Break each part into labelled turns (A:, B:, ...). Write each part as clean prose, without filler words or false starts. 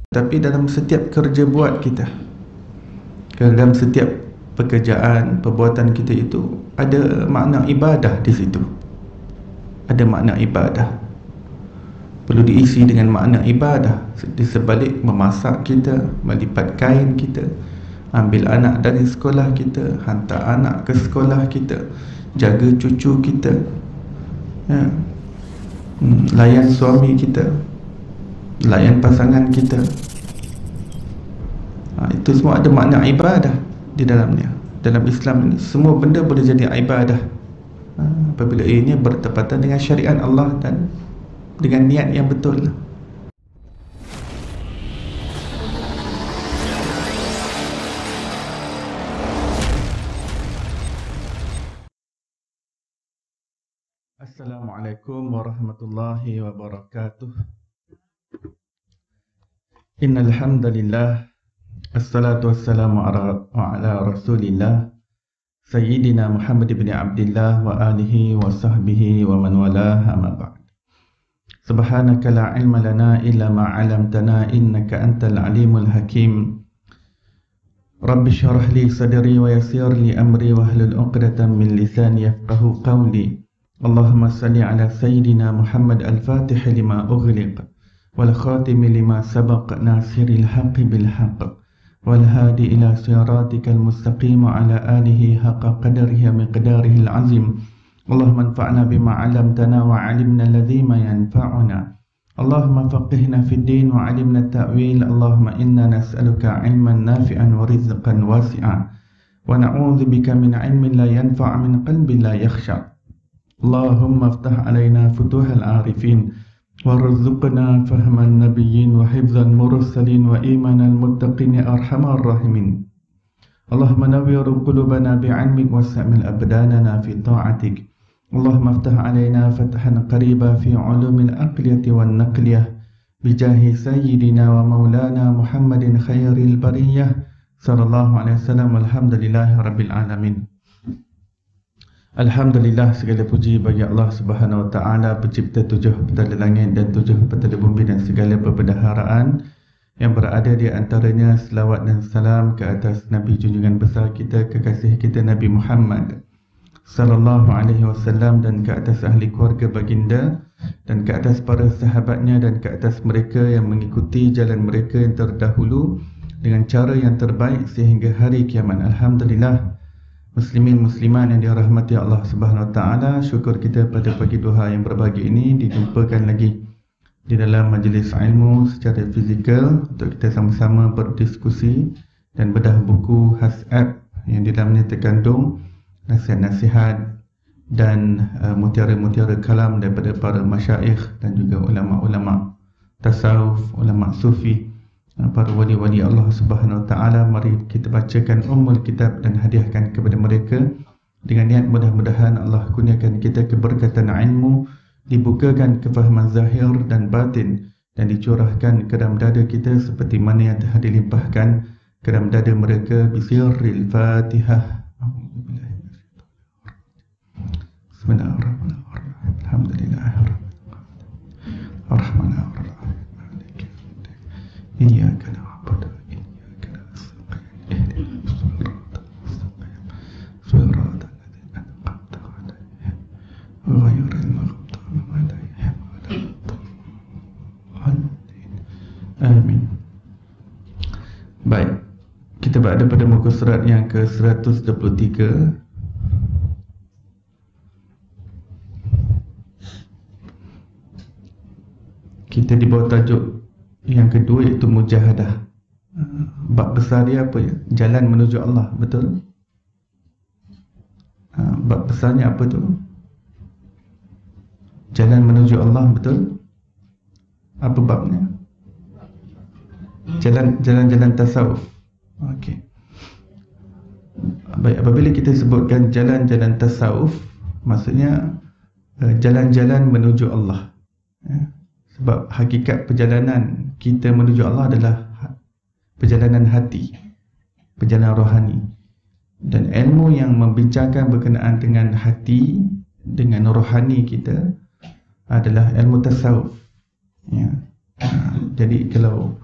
A: Tapi dalam setiap kerja buat kita, dalam setiap pekerjaan, perbuatan kita itu ada makna ibadah di situ. Ada makna ibadah. Perlu diisi dengan makna ibadah. Di sebalik memasak kita, melipat kain kita, ambil anak dari sekolah kita, hantar anak ke sekolah kita, jaga cucu kita, ya, layan suami kita, layan pasangan kita. Itu semua ada makna ibadah di dalamnya. Dalam Islam ini semua benda boleh jadi ibadah apabila ianya bertepatan dengan syariat Allah dan dengan niat yang betul. Assalamualaikum warahmatullahi wabarakatuh. Innal hamdalillah, assalatu wassalamu ala rasulillah Sayyidina Muhammad ibn Abdillah wa alihi wa sahbihi wa man walah, amma ba'd. Subhanaka la ilma lana illa ma 'allamtana innaka antal alimul hakim. Rabbi shrah li sadri wa yassir li amri wahlul 'uqdatam min lisani yafqahu qawli. Allahumma salli ala Sayyidina Muhammad al-Fatih lima ughliq wal khatimi lima sabaq nasiril haqqi bil haqq wal hadi ila siratikal mustaqim ala alihi haqqa qadarihi wa miqdarihi al-azim. Allahumma anfa'na bima 'allamtana wa 'allimna alladhi ma yanfa'una. Allahumma faqihna fid din wa 'allimna at-ta'wil. Allahumma inna nas'aluka 'ilman nafi'an wa rizqan wasi'a wa na'udzu bika min 'ilmin la yanfa' min qalbin la yakhsha. Allahumma aftah 'alaina futuhal 'arifin warzuqna fahman nabiyyin wa hifzal mursalin wa imanal muttaqin ya arhamar rahimin. Allahumma nawwir qulubana bi'ilmik was'amil abdanana fi ta'atik. Allahumma aftah 'alaina fathan qariba fi 'ulumil aqliyati wan naqliyah bijahi sayyidina wa maulana Muhammadin khairil bariyah sallallahu alaihi wasallam. Alhamdulillahi rabbil alamin. Alhamdulillah, segala puji bagi Allah Subhanahu wa taala, pencipta tujuh petala langit dan tujuh petala bumi dan segala perbendaharaan yang berada di antaranya. Selawat dan salam ke atas Nabi junjungan besar kita, kekasih kita Nabi Muhammad sallallahu alaihi wasallam, dan ke atas ahli keluarga baginda, dan ke atas para sahabatnya, dan ke atas mereka yang mengikuti jalan mereka yang terdahulu dengan cara yang terbaik sehingga hari kiamat. Alhamdulillah, muslimin musliman yang dirahmati Allah Subhanahu wa taala, syukur kita pada pagi duha yang berbahagia ini dijumpakan lagi di dalam majlis ilmu secara fizikal untuk kita sama-sama berdiskusi dan bedah buku WhatsApp yang di dalamnya terkandung nasihat-nasihat dan mutiara-mutiara kalam daripada para masyaikh dan juga ulama-ulama tasawuf, ulama sufi, para wali-wali Allah Subhanahu wa taala. Mari kita bacakan ummul kitab dan hadiahkan kepada mereka dengan niat mudah-mudahan Allah kurniakan kita keberkatan ilmu, dibukakan kefahaman zahir dan batin, dan dicurahkan ke dalam dada kita seperti mana yang telah dilimpahkan ke dalam dada mereka. Bisirril Fatihah. Bismillahirrahmanirrahim. Alhamdulillahirabbil alamin. Iyyaka na'budu wa iyyaka nasta'in. Ihdinas siratal mustaqim. Siratal ladzina an'amta 'alaihim ghairil maghdubi 'alaihim waladdallin. Amin. Baik, kita berada pada muka surat yang ke-123. Kita di bawah tajuk yang kedua, iaitu mujahadah. Bab besar dia apa ya? Jalan menuju Allah, betul? Bab besarnya apa tu? Jalan menuju Allah, betul? Apa babnya? Jalan-jalan tasawuf. Okey. Baik, apabila kita sebutkan jalan-jalan tasawuf, maksudnya jalan-jalan menuju Allah. Sebab hakikat perjalanan kita menuju Allah adalah perjalanan hati, perjalanan rohani. Dan ilmu yang membincangkan berkenaan dengan hati, dengan rohani kita adalah ilmu tasawuf. Ya. Jadi kalau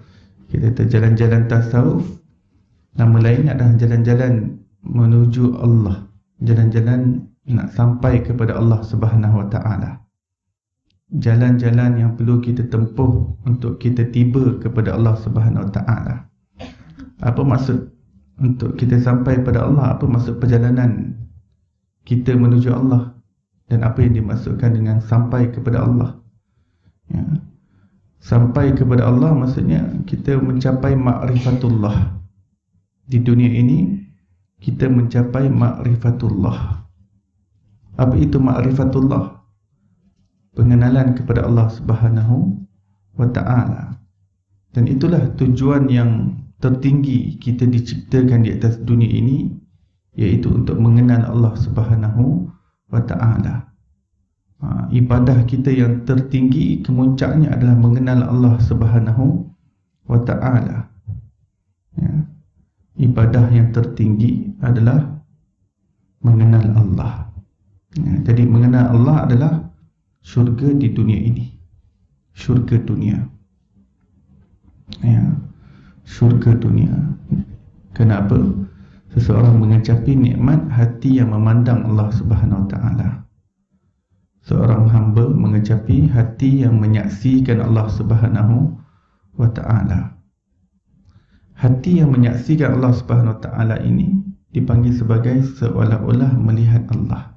A: Kita kata jalan-jalan tasawuf, nama lain adalah jalan-jalan menuju Allah, jalan-jalan nak sampai kepada Allah Subhanahu Wa Taala. Jalan-jalan yang perlu kita tempuh untuk kita tiba kepada Allah Subhanahu Wa Taala. Apa maksud untuk kita sampai pada Allah? Apa maksud perjalanan kita menuju Allah? Dan apa yang dimaksudkan dengan sampai kepada Allah? Ya. Sampai kepada Allah maksudnya kita mencapai ma'rifatullah. Di dunia ini kita mencapai ma'rifatullah. Apa itu ma'rifatullah? Pengenalan kepada Allah Subhanahu Wa Ta'ala. Dan itulah tujuan yang tertinggi kita diciptakan di atas dunia ini, iaitu untuk mengenal Allah Subhanahu Wa Ta'ala. Ibadah kita yang tertinggi, kemuncaknya adalah mengenal Allah Subhanahu Wa Ta'ala. Ya. Ibadah yang tertinggi adalah mengenal Allah. Ya. Jadi mengenal Allah adalah syurga di dunia ini, syurga dunia. Ya. Syurga dunia. Kenapa? Seseorang mengecapi nikmat hati yang memandang Allah Subhanahu Wa Ta'ala. Seorang hamba mengecapi hati yang menyaksikan Allah Subhanahu Wa Ta'ala. Hati yang menyaksikan Allah Subhanahu Wa Ta'ala ini dipanggil sebagai seolah-olah melihat Allah.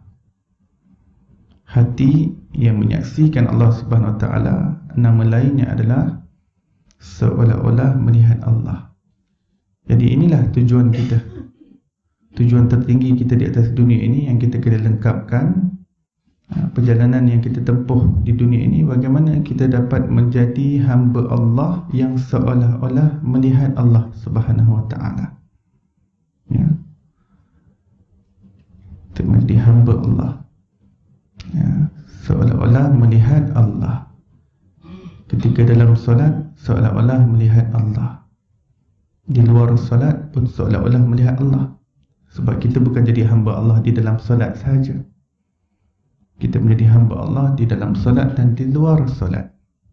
A: Hati yang menyaksikan Allah Subhanahu Wa Ta'ala, nama lainnya adalah seolah-olah melihat Allah. Jadi inilah tujuan kita, tujuan tertinggi kita di atas dunia ini, yang kita kena lengkapkan. Perjalanan yang kita tempuh di dunia ini, bagaimana kita dapat menjadi hamba Allah yang seolah-olah melihat Allah Subhanahu Wa Ta'ala. Ya. Untuk menjadi hamba Allah, ya, seolah-olah melihat Allah. Ketika dalam solat, seolah-olah melihat Allah. Di luar solat pun seolah-olah melihat Allah. Sebab kita bukan jadi hamba Allah di dalam solat sahaja. Kita menjadi hamba Allah di dalam solat dan di luar solat.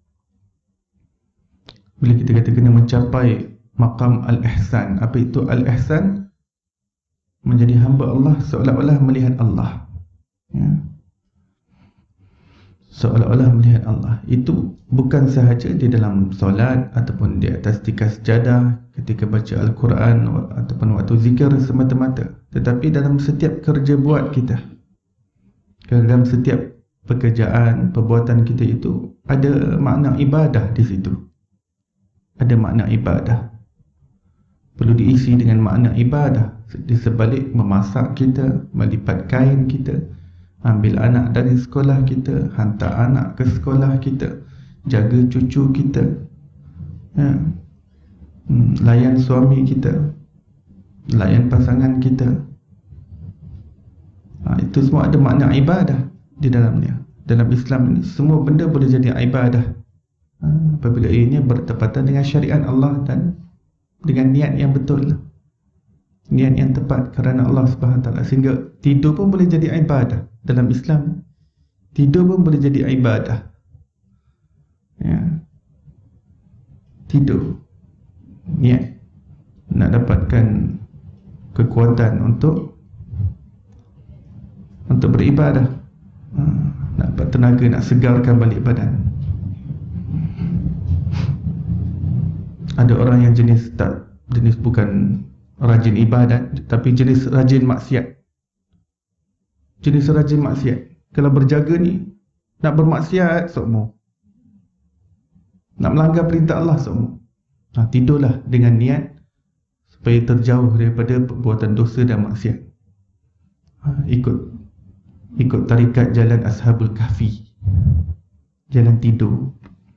A: Bila kita kata kena mencapai maqam al-ihsan. Apa itu al-ihsan? Menjadi hamba Allah seolah-olah melihat Allah. Ya. Seolah-olah melihat Allah. Itu bukan sahaja di dalam solat ataupun di atas tikas sejadah, ketika baca Al-Quran ataupun waktu zikir semata-mata. Tetapi dalam setiap kerja buat kita, dalam setiap pekerjaan, perbuatan kita itu ada makna ibadah di situ. Ada makna ibadah. Perlu diisi dengan makna ibadah. Di sebalik memasak kita, melipat kain kita, ambil anak dari sekolah kita, hantar anak ke sekolah kita, jaga cucu kita, ya. Layan suami kita, layan pasangan kita. Itu semua ada makna ibadah di dalamnya. Dalam Islam ini semua benda boleh jadi ibadah apabila ianya bertepatan dengan syariat Allah dan dengan niat yang betul, niat yang tepat kerana Allah Subhanahu Wa Taala. Sehingga tidur pun boleh jadi ibadah dalam Islam. Tidur pun boleh jadi ibadah. Ya. Tidur, niat nak dapatkan kekuatan untuk beribadah, nak dapat tenaga, nak segarkan balik badan. Ada orang yang jenis bukan rajin ibadat, tapi jenis rajin maksiat. Jenis rajin maksiat. Kalau berjaga ni, nak bermaksiat semua, nak melanggar perintah Allah semua. Tidurlah dengan niat supaya terjauh daripada perbuatan dosa dan maksiat. Ikut tarikat jalan Ashabul Kahfi, jalan tidur.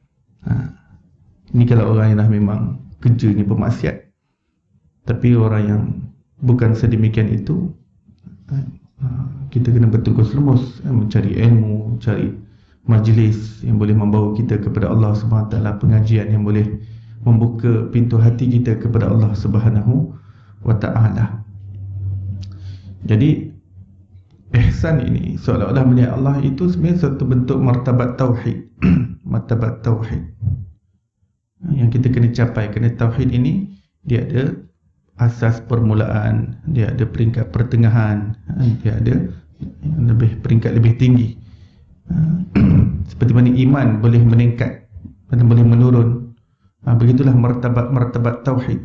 A: Ini kalau orang yang dah memang kerjanya pemaksiat. Tapi orang yang bukan sedemikian itu, kita kena bertungkus lumus mencari ilmu, cari majlis yang boleh membawa kita kepada Allah Subhanahu Wa Taala, pengajian yang boleh membuka pintu hati kita kepada Allah Subhanahu Wa Taala. Jadi ihsan ini, seolah-olah melihat Allah, itu sebenarnya satu bentuk martabat tauhid. Martabat tauhid. yang kita kena capai. Kerana tauhid ini dia ada asas permulaan, dia ada peringkat pertengahan, dia ada peringkat lebih tinggi. Seperti mana iman boleh meningkat dan boleh menurun, begitulah martabat tauhid.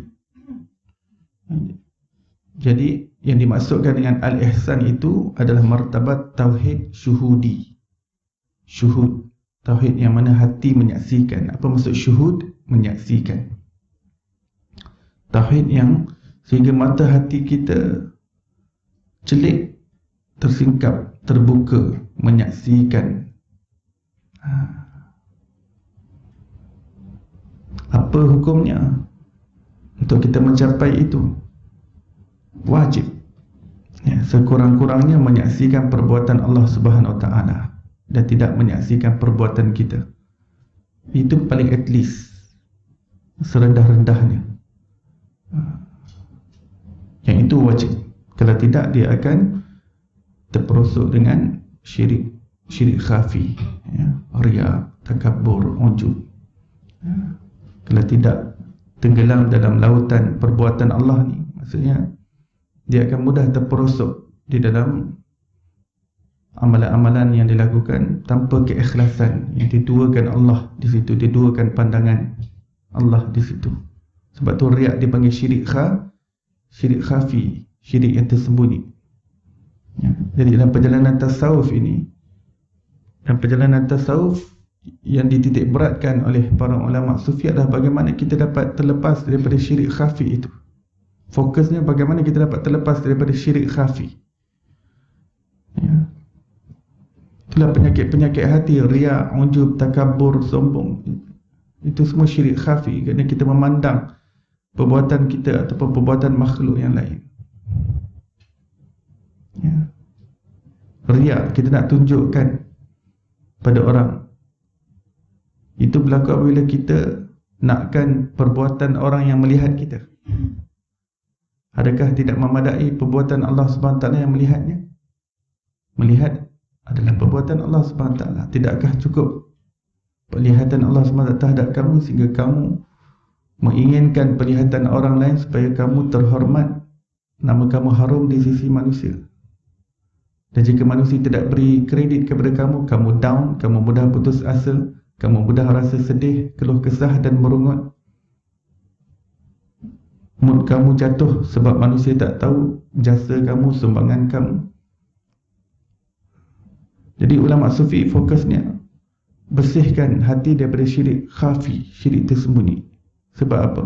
A: Jadi yang dimaksudkan dengan al-ihsan itu adalah martabat tauhid syuhudi. Syuhud, tauhid yang mana hati menyaksikan. Apa maksud syuhud? Menyaksikan. Tauhid yang sehingga mata hati kita celik, tersingkap, terbuka, menyaksikan apa hukumnya. Untuk kita mencapai itu wajib, sekurang-kurangnya menyaksikan perbuatan Allah Subhanahu Wa Taala dan tidak menyaksikan perbuatan kita. Itu paling at least, serendah-rendahnya. Yang itu wajib. Kalau tidak, dia akan terperosok dengan syirik khafi, riya, takabbur, ujub. Kalau tidak tenggelam dalam lautan perbuatan Allah ni, maksudnya dia akan mudah terperosok di dalam amalan-amalan yang dilakukan tanpa keikhlasan, yang diduakan Allah di situ, diduakan pandangan Allah di situ. Sebab tu riak dipanggil syirik khafi, syirik yang tersembunyi. Jadi dalam perjalanan tasawuf ini, dan perjalanan tasawuf yang dititik beratkan oleh para ulama sufi adalah bagaimana kita dapat terlepas daripada syirik khafi itu. Fokusnya bagaimana kita dapat terlepas daripada syirik khafi. Itulah penyakit-penyakit hati, riya, ujub, takabur, sombong. Itu semua syirik khafi, kerana kita memandang perbuatan kita ataupun perbuatan makhluk yang lain. Riya, kita nak tunjukkan pada orang. Itu berlaku apabila kita nakkan perbuatan orang yang melihat kita. Adakah tidak memadai perbuatan Allah SWT yang melihatnya? Melihat adalah perbuatan Allah SWT. Tidakkah cukup penglihatan Allah SWT terhadap kamu sehingga kamu menginginkan penglihatan orang lain supaya kamu terhormat, nama kamu harum di sisi manusia? Dan jika manusia tidak beri kredit kepada kamu, kamu down, kamu mudah putus asa, kamu mudah rasa sedih, keluh kesah dan merungut. Mood kamu jatuh sebab manusia tak tahu jasa kamu, sumbangan kamu. Jadi ulama sufi fokusnya bersihkan hati daripada syirik khafi, syirik tersembunyi. Sebab apa?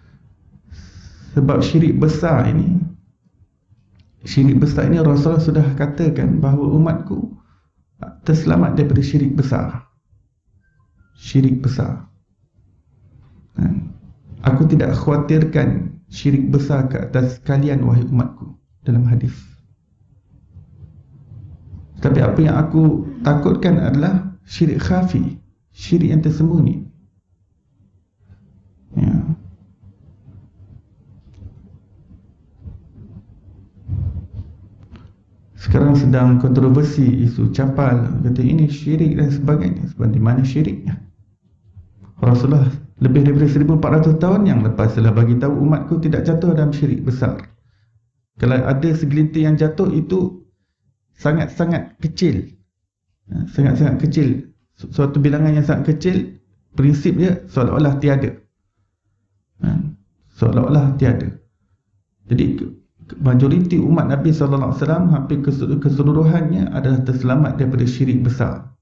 A: Sebab syirik besar ini Rasulullah sudah katakan bahawa umatku terselamat daripada syirik besar. Syirik besar. Aku tidak khawatirkan syirik besar ke atas kalian, wahai umatku, dalam hadis. Tapi apa yang aku takutkan adalah syirik khafi, syirik yang tersembunyi. Sekarang sedang kontroversi isu capal, kata ini syirik dan sebagainya. Sebab di mana syiriknya? Rasulullah lebih daripada 1400 tahun yang lepas telah bagi tahu umatku tidak jatuh dalam syirik besar. Kalau ada segelintir yang jatuh, itu sangat-sangat kecil. Sangat-sangat kecil. Suatu bilangan yang sangat kecil, prinsip dia seolah-olah tiada. Seolah-olah tiada. Jadi majoriti umat Nabi SAW hampir keseluruhannya adalah terselamat daripada syirik besar.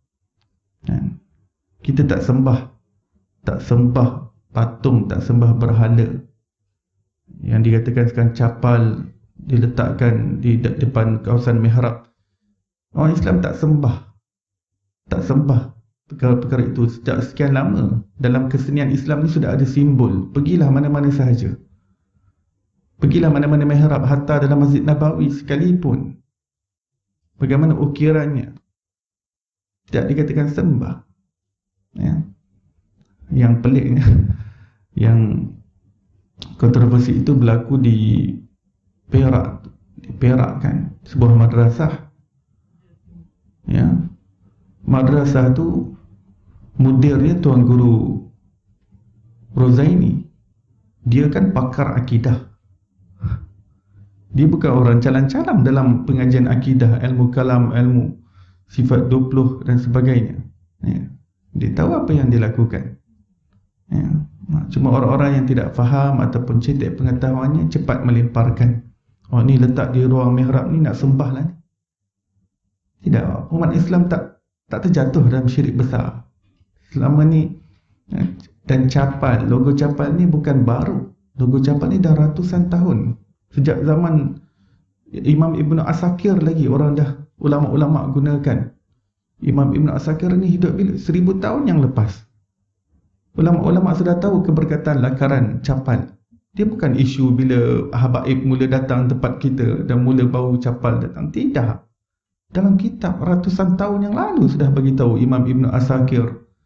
A: Kita tak sembah patung, tak sembah berhala. Yang dikatakan sekarang capal diletakkan di depan kawasan mihrab. Orang Islam tak sembah perkara-perkara itu. Sejak sekian lama dalam kesenian Islam ni sudah ada simbol. Pergilah mana-mana sahaja, pergilah mana-mana mihrab, hatta dalam Masjid Nabawi sekalipun, bagaimana ukirannya tidak dikatakan sembah. Yang peliknya, yang kontroversi itu berlaku di Perak kan, sebuah madrasah. Madrasah tu mudirnya tuan guru Rozaini, dia kan pakar akidah. Dia bukan orang calang-calang dalam pengajian akidah, ilmu kalam, ilmu sifat 20 dan sebagainya. Ya. Dia tahu apa yang dia lakukan. Ya. Cuma orang-orang yang tidak faham ataupun cetek pengetahuannya cepat melemparkan. Oh, ni letak di ruang mihrab ni nak sembah lah. Tidak, umat Islam tak terjatuh dalam syirik besar. Selama ni, dan capal, logo capal ni bukan baru. Logo capal ni dah ratusan tahun. Sejak zaman Imam Ibn Asakir lagi orang dah, ulama-ulama gunakan. Imam Ibn Asakir ni hidup bila? 1000 tahun yang lepas. Ulama-ulama sudah tahu keberkatan lakaran capal. Dia bukan isu bila habaib mula datang tempat kita dan mula bau capal datang. Tidak. Dalam kitab ratusan tahun yang lalu sudah bagi tahu Imam Ibn Asakir.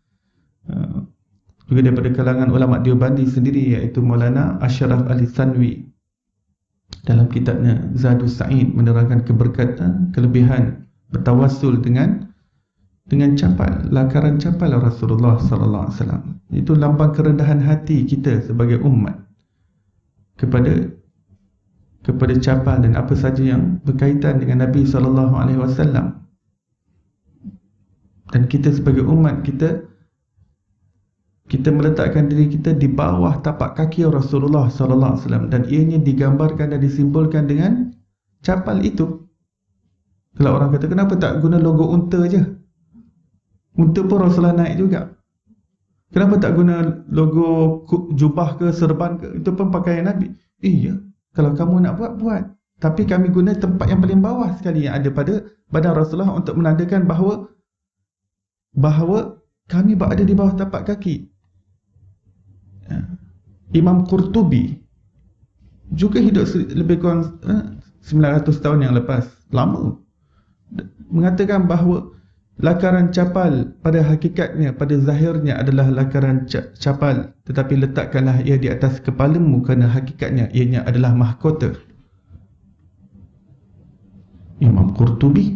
A: Juga daripada kalangan ulama Deobandi sendiri, iaitu Maulana Ashraf Ali Thanwi, dalam kitabnya Zadus Sa'id menerangkan keberkatan, kelebihan bertawassul dengan capal, lakaran capal Rasulullah sallallahu alaihi wasallam. Itu lambang kerendahan hati kita sebagai umat kepada capal dan apa saja yang berkaitan dengan Nabi sallallahu alaihi wasallam. Dan kita sebagai umat, kita meletakkan diri kita di bawah tapak kaki Rasulullah sallallahu alaihi wasallam, dan ianya digambarkan dan disimbolkan dengan capal itu. Kalau orang kata, kenapa tak guna logo unta je? Unta pun Rasulullah naik juga. Kenapa tak guna logo jubah ke serban ke? Itu pun pakaian Nabi. Iya, kalau kamu nak buat. Tapi kami guna tempat yang paling bawah sekali yang ada pada badan Rasulullah untuk menandakan bahawa kami berada di bawah tapak kaki. Imam Qurtubi juga hidup lebih kurang 900 tahun yang lepas, lama, mengatakan bahawa lakaran capal pada hakikatnya, pada zahirnya adalah lakaran capal, tetapi letakkanlah ia di atas kepalamu kerana hakikatnya ianya adalah mahkota. Imam Qurtubi,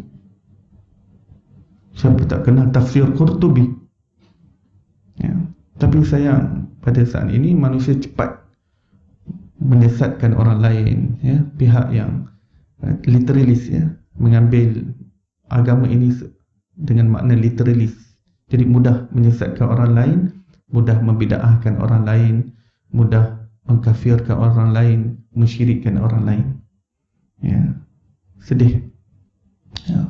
A: siapa tak kenal tafsir Qurtubi? Ya. Tapi sayang, pada saat ini manusia cepat menyesatkan orang lain, ya, pihak yang literalis, ya, mengambil agama ini dengan makna literalis. Jadi mudah menyesatkan orang lain, mudah membid'ahkan orang lain, mudah mengkafirkan orang lain, mensyirikkan orang lain. Ya, sedih. Ya.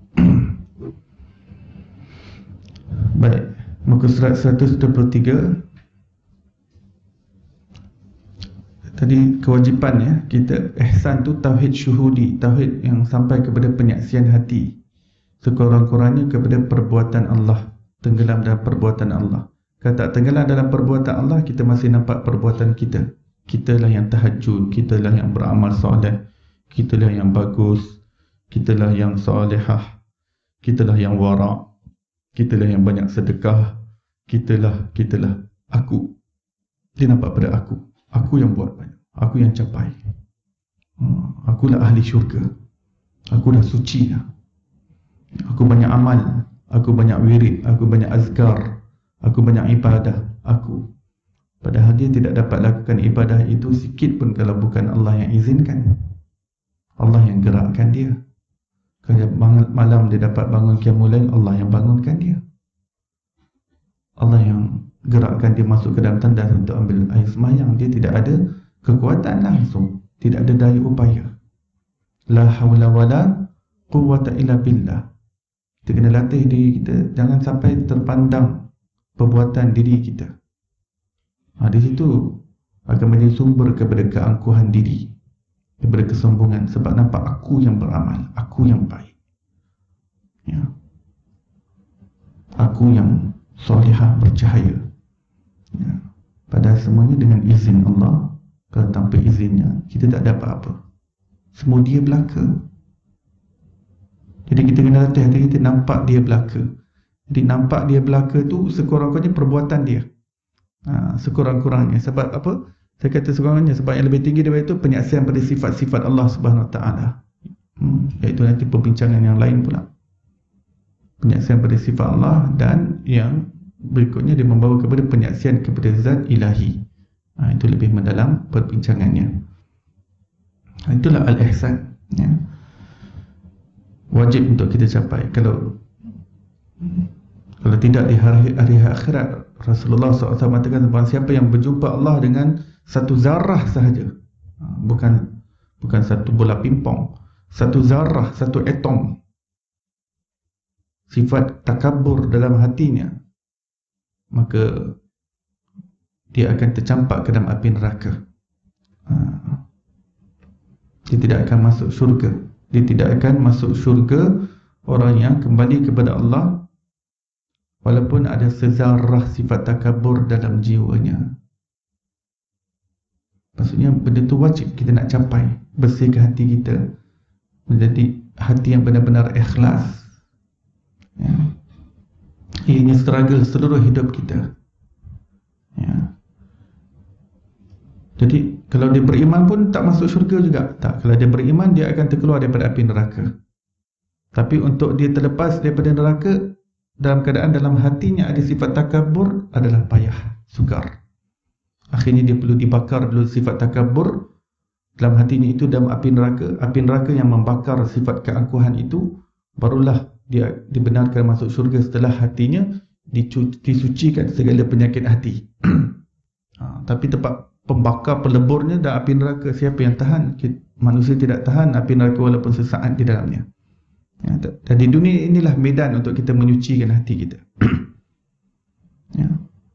A: Baik, muka surat 123. Tadi kewajipan, ya, kita ihsan tu tauhid syuhudi, tauhid yang sampai kepada penyaksian hati, sekurang-kurangnya kepada perbuatan Allah, tenggelam dalam perbuatan Allah. Kalau tak tenggelam dalam perbuatan Allah, kita masih nampak perbuatan kita. Kitalah yang tahajud, kitalah yang beramal soleh, kitalah yang bagus, kitalah yang solehah, kitalah yang wara', kitalah yang banyak sedekah, kitalah aku. Dia nampak pada aku yang buat banyak, aku yang capai, akulah ahli syurga, aku dah suci dah, aku banyak amal, aku banyak wirid, aku banyak azkar, aku banyak ibadah, aku. Padahal dia tidak dapat lakukan ibadah itu sikit pun kalau bukan Allah yang izinkan, Allah yang gerakkan dia. Kalau malam dia dapat bangun qiyamul lail, Allah yang bangunkan dia, Allah yang gerakkan dia masuk ke dalam tandas untuk ambil air semayang. Dia tidak ada kekuatan langsung, tidak ada daya upaya. La hawla wala quwwata illa billah. Kita kena latih diri kita, jangan sampai terpandang perbuatan diri kita. Di situ akan menjadi sumber kepada keangkuhan diri, kepada kesombongan, sebab nampak aku yang beramal, aku yang baik, ya, aku yang solihah bercahaya, ya. Padahal semuanya dengan izin Allah. Kalau tanpa izinnya, kita tak dapat apa. Semua dia belaka. Jadi kita kena latih hati kita nampak dia belaka. Jadi nampak dia belaka tu sekurang-kurangnya perbuatan dia, sekurang-kurangnya. Sebab apa? Saya kata sekurang-kurangnya sebab yang lebih tinggi daripada itu penyaksian pada sifat-sifat Allah Subhanahu Wa Taala. Iaitu nanti perbincangan yang lain pula. Penyaksian pada sifat Allah dan yang berikutnya dia membawa kepada penyaksian kepada zat ilahi. Itu lebih mendalam perbincangannya. Itulah al-ihsan, ya. Wajib untuk kita capai. Kalau tidak di hari akhirat, Rasulullah SAW mengatakan, siapa yang berjumpa Allah dengan satu zarah sahaja, bukan satu bola pimpong, satu zarah, satu atom, sifat takabur dalam hatinya, maka dia akan tercampak ke dalam api neraka. Dia tidak akan masuk syurga. Dia tidak akan masuk syurga orang yang kembali kepada Allah walaupun ada sezarah sifat takabur dalam jiwanya. Maksudnya benda tu wajib kita nak capai. Bersihkan hati kita menjadi hati yang benar-benar ikhlas, ya. Ini struggle seluruh hidup kita, ya. Jadi kalau dia beriman pun tak masuk syurga juga. Tak, kalau dia beriman dia akan terkeluar daripada api neraka. Tapi untuk dia terlepas daripada neraka dalam keadaan dalam hatinya ada sifat takabur adalah payah, sukar. Akhirnya dia perlu dibakar dulu sifat takabur dalam hatinya itu dalam api neraka. Api neraka yang membakar sifat keangkuhan itu, barulah dia dibenarkan masuk syurga setelah hatinya disucikan segala penyakit hati. Tapi tempat pembakar peleburnya dan api neraka, siapa yang tahan? Manusia tidak tahan api neraka walaupun sesaat di dalamnya, ya. Dan di dunia inilah medan untuk kita menyucikan hati kita. Ya.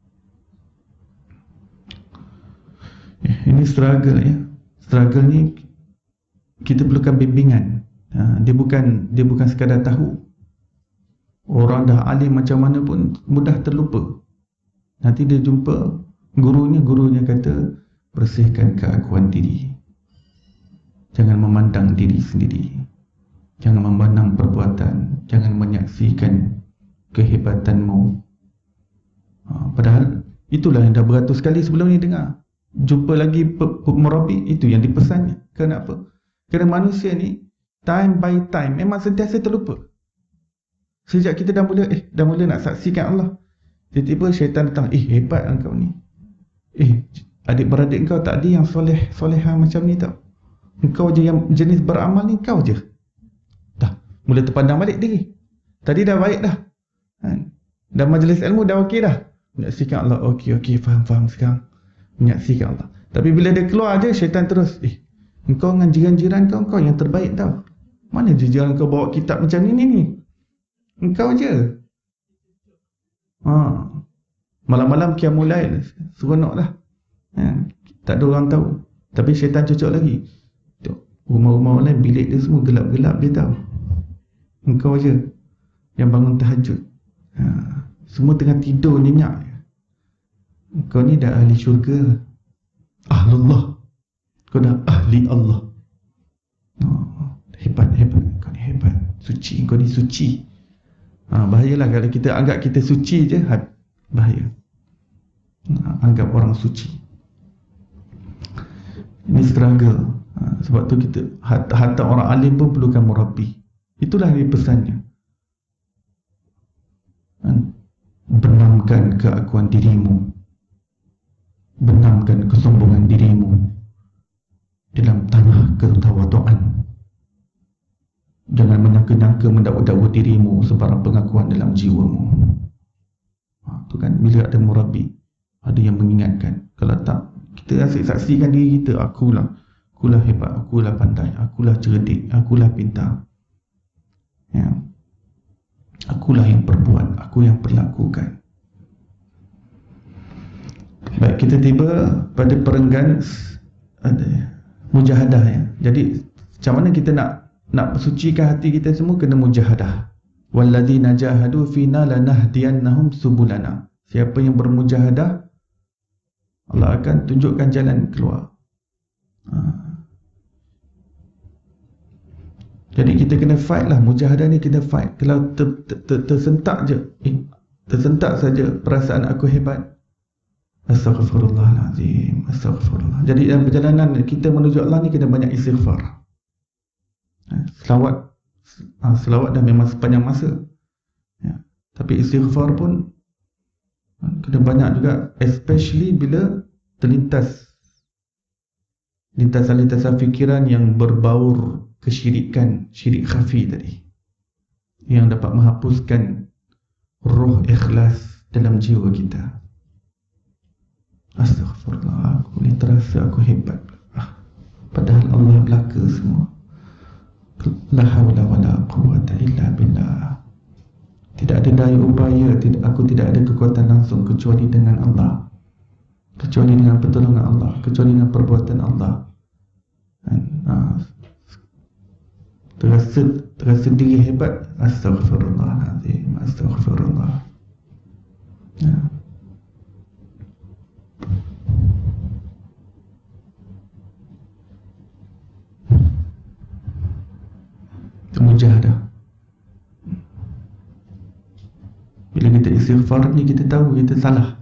A: Ini struggle, ya. Struggle ni kita perlukan bimbingan. Dia bukan sekadar tahu. Orang dah alim macam mana pun mudah terlupa. Nanti dia jumpa gurunya kata, bersihkan keakuan diri. Jangan memandang diri sendiri. Jangan memandang perbuatan. Jangan menyaksikan kehebatanmu. Padahal itulah yang dah beratus kali sebelum ni dengar. Jumpa lagi murabi, itu yang dipesannya. Kenapa? Kerana manusia ni time by time memang sentiasa terlupa. Sejak kita dah mula nak saksikan Allah, tiba-tiba syaitan datang, hebat engkau ni. Adik-beradik kau tak ada yang solehah macam ni tau. Engkau je yang jenis beramal ni, kau je. Dah mula terpandang balik diri. Tadi dah baik dah, dah majlis ilmu dah okey dah, menyaksikan Allah, okey, faham sekarang, menyaksikan Allah. Tapi bila dia keluar je, syaitan terus, engkau dengan jiran-jiran kau yang terbaik tau. Mana je jiran kau bawa kitab macam ni. Engkau je. Malam-malam qiyamul lail, seronok lah. Tak ada orang tahu. Tapi syaitan cocok lagi. Rumah-rumah lain, bilik dia semua gelap-gelap, dia tahu. Engkau je yang bangun tahajud. Semua tengah tidur nyenyak. Engkau ni dah ahli syurga. Ahlullah. Kau dah ahli Allah. Hebat. Kau ni hebat. Suci. Kau ni suci. Bahayalah kalau kita anggap kita suci je. Bahaya. Anggap orang suci. Ini struggle. Sebab tu kita hatta orang alim pun perlukan murabi. Itulah dia pesannya. Benamkan keakuan dirimu, benamkan kesombongan dirimu dalam tanah ketawaduan. Jangan menyangka-nyangka mendakwa-dakwa dirimu sebarang pengakuan dalam jiwamu. Tu kan, bila ada murabi, ada yang mengingatkan. Kalau tak, kita asyik saksikan diri kita, akulah hebat, akulah pandai, akulah cerdik, akulah pintar, ya. Akulah yang perbuat, aku yang perlakukan. Baik, kita tiba pada perenggan mujahadah, ya. Jadi macam mana kita nak sucikan hati kita semua? Kena mujahadah. Walladzina jahadu fina lanahdiyannahum subulana. Siapa yang bermujahadah, Allah akan tunjukkan jalan keluar. Jadi kita kena fight lah. Mujahadah ni kena fight. Kalau tersentak je, tersentak saja perasaan aku hebat, Astaghfirullahaladzim, Astaghfirullah. Jadi dalam perjalanan kita menuju Allah ni kena banyak istighfar. Selawat dah memang sepanjang masa, ya. Tapi istighfar pun Kena banyak juga, especially bila lintasan-lintasan fikiran yang berbaur kesyirikan, syirik khafi tadi, yang dapat menghapuskan roh ikhlas dalam jiwa kita. Astaghfirullah, aku ni terasa aku hebat, padahal Allah belaka semua. La hawla wa la quwwata illa billah. Tidak ada daya upaya, aku tidak ada kekuatan langsung kecuali dengan Allah, kecuali dengan pertolongan Allah, kecuali dengan perbuatan Allah. Terasa diri hebat. Astaghfirullahaladzim, astaghfirullah. Itu mujahadah. Bila kita istighfar ni, kita tahu kita salah.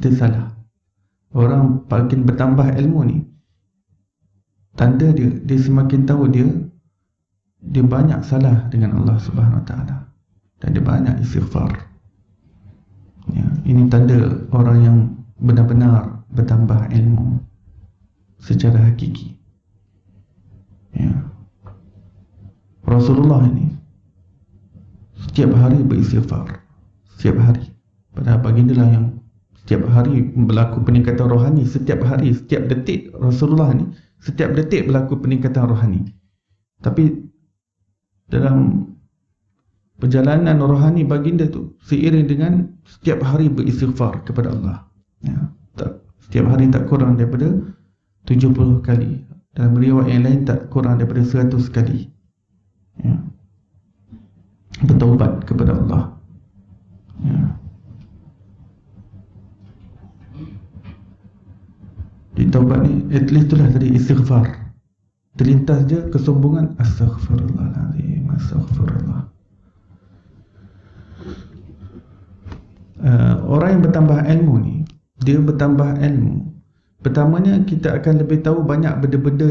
A: Orang makin bertambah ilmu ni, tanda dia semakin tahu dia banyak salah dengan Allah Subhanahu Wa Taala, dan dia banyak istighfar. Ya, ini tanda orang yang benar-benar bertambah ilmu secara hakiki. Ya. Rasulullah ini setiap hari beristighfar, setiap hari. Padahal baginda lah yang setiap hari berlaku peningkatan rohani, setiap hari, setiap detik. Rasulullah ni setiap detik berlaku peningkatan rohani. Tapi dalam perjalanan rohani baginda tu seiring dengan setiap hari beristighfar kepada Allah. Ya, setiap hari tak kurang daripada 70 kali. Dalam riwayat yang lain tak kurang daripada 100 kali. Ya, bertaubat kepada Allah. Ya. Di taubat ni, at least itulah tadi istighfar. Terlintas je kesombongan, astaghfirullahaladzim, astaghfirullah. Orang yang bertambah ilmu ni, dia bertambah ilmu. Pertamanya kita akan lebih tahu banyak benda-benda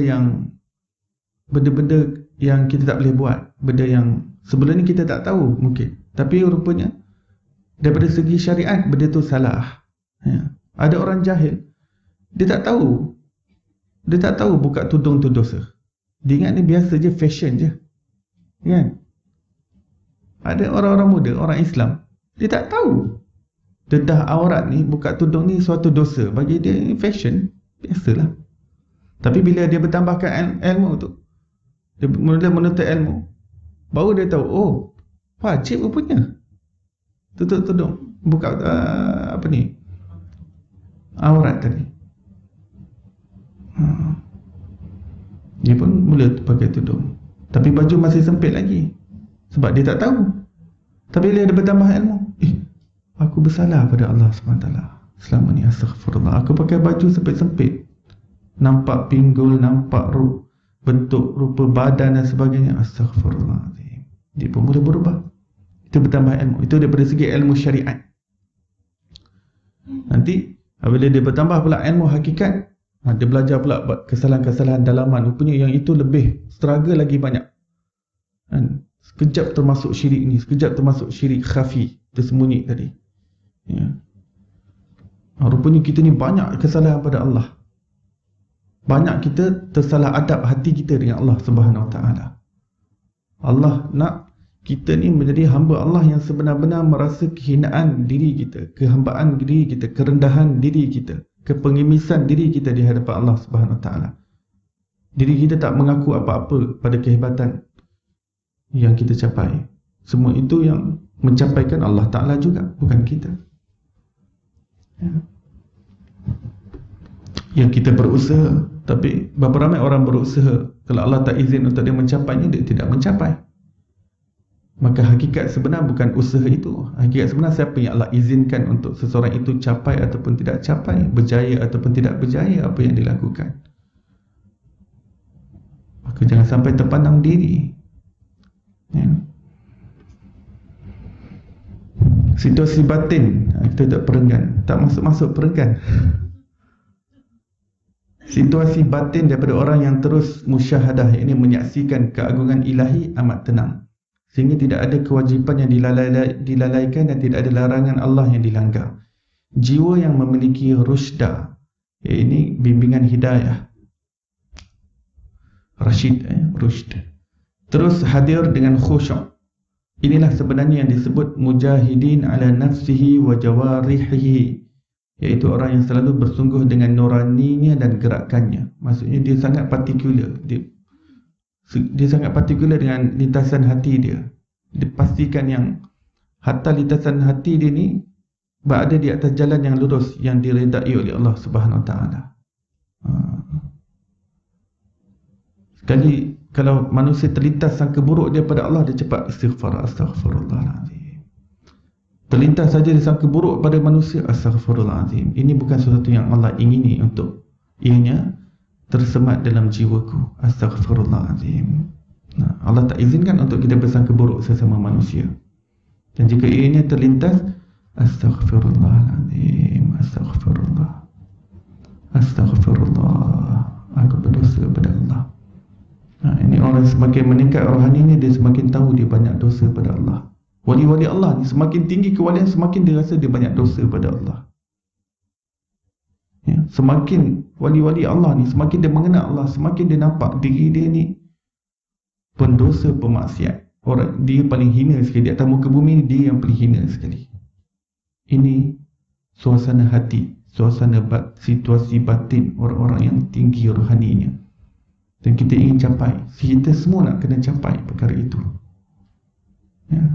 A: yang kita tak boleh buat, benda yang sebelum ni kita tak tahu mungkin, tapi rupanya daripada segi syariat benda tu salah. Ya. Ada orang jahil, dia tak tahu buka tudung tu dosa. Dia ingat ni biasa je, fashion je, kan? Ada orang-orang muda, orang Islam, dia tak tahu dedah aurat ni, buka tudung ni suatu dosa. Bagi dia fashion, biasalah. Tapi bila dia bertambahkan ilmu tu, dia mula menuntut ilmu, baru dia tahu, oh, wajib rupanya tutup tudung, buka aurat tadi. Dia pun mula pakai tudung, tapi baju masih sempit lagi, sebab dia tak tahu. Tapi bila dia bertambah ilmu, aku bersalah pada Allah SWT selama ni, astaghfirullah, aku pakai baju sempit-sempit, nampak pinggul, nampak bentuk rupa badan dan sebagainya, astaghfirullah. Dia pun mula berubah. Itu bertambah ilmu. Itu daripada segi ilmu syariat. Nanti bila dia bertambah pula ilmu hakikat, dia belajar pula buat kesalahan-kesalahan dalaman. Rupanya yang itu lebih struggle lagi banyak. Sekejap termasuk syirik ni, sekejap termasuk syirik khafi, tersembunyi tadi. Ya. Rupanya kita ni banyak kesalahan pada Allah. Banyak kita tersalah adab hati kita dengan Allah Subhanahu Wa Taala. Allah nak kita ni menjadi hamba Allah yang sebenar-benar merasa kehinaan diri kita, kehambaan diri kita, kerendahan diri kita, kepengemisan diri kita di hadapan Allah Subhanahu Wa Taala. Diri kita tak mengaku apa-apa pada kehebatan yang kita capai. Semua itu yang mencapaikan Allah Ta'ala juga, bukan kita. Ya. Yang kita berusaha, tapi berapa ramai orang berusaha, kalau Allah tak izin untuk dia mencapainya, dia tidak mencapai. Maka hakikat sebenar bukan usaha itu. Hakikat sebenar siapa yang Allah izinkan untuk seseorang itu capai ataupun tidak capai, berjaya ataupun tidak berjaya apa yang dilakukan. Maka jangan sampai terpandang diri. Ya. Situasi batin, kita tak perenggan, tak masuk-masuk perenggan. Situasi batin daripada orang yang terus musyahadah, ini menyaksikan keagungan ilahi, amat tenang, sehingga tidak ada kewajipan yang dilalaikan dan tidak ada larangan Allah yang dilanggar. jiwa yang memiliki rusyda, ini bimbingan hidayah, rasyid, rusyd, terus hadir dengan khusyuk. Inilah sebenarnya yang disebut mujahidin ala nafsihi wa jawarihihi, iaitu orang yang selalu bersungguh dengan nuraninya dan gerakannya. Maksudnya dia sangat partikular, dia sangat partikular dengan lintasan hati dia. Dia pastikan yang hatta lintasan hati dia ni berada di atas jalan yang lurus, yang diredai oleh Allah Subhanahu Wa Taala. Sekali kalau manusia terlintas sangka buruk dia pada Allah, dia cepat istighfar, astaghfirullahaladzim. Terlintas saja dia sangka buruk pada manusia, astaghfirullahaladzim. Ini bukan sesuatu yang Allah ingini untuk ianya tersemat dalam jiwaku, astaghfirullahaladzim. Allah tak izinkan untuk kita bersangka buruk sesama manusia. Dan jika ianya terlintas, astaghfirullahaladzim, astaghfirullah, aku berdosa kepada Allah. Ini orang semakin meningkat rohaninya, dia semakin tahu dia banyak dosa pada Allah. Wali-wali Allah ni semakin tinggi kewalian, semakin dia rasa dia banyak dosa pada Allah. Ya, semakin wali-wali Allah ni, semakin dia mengenal Allah, semakin dia nampak diri dia ni pendosa, pemaksiat. Orang dia paling hina sekali di atas muka bumi ni, dia yang paling hina sekali. Ini suasana hati, suasana situasi batin orang-orang yang tinggi rohaninya. Dan kita ingin capai, kita semua nak kena capai perkara itu. Ya.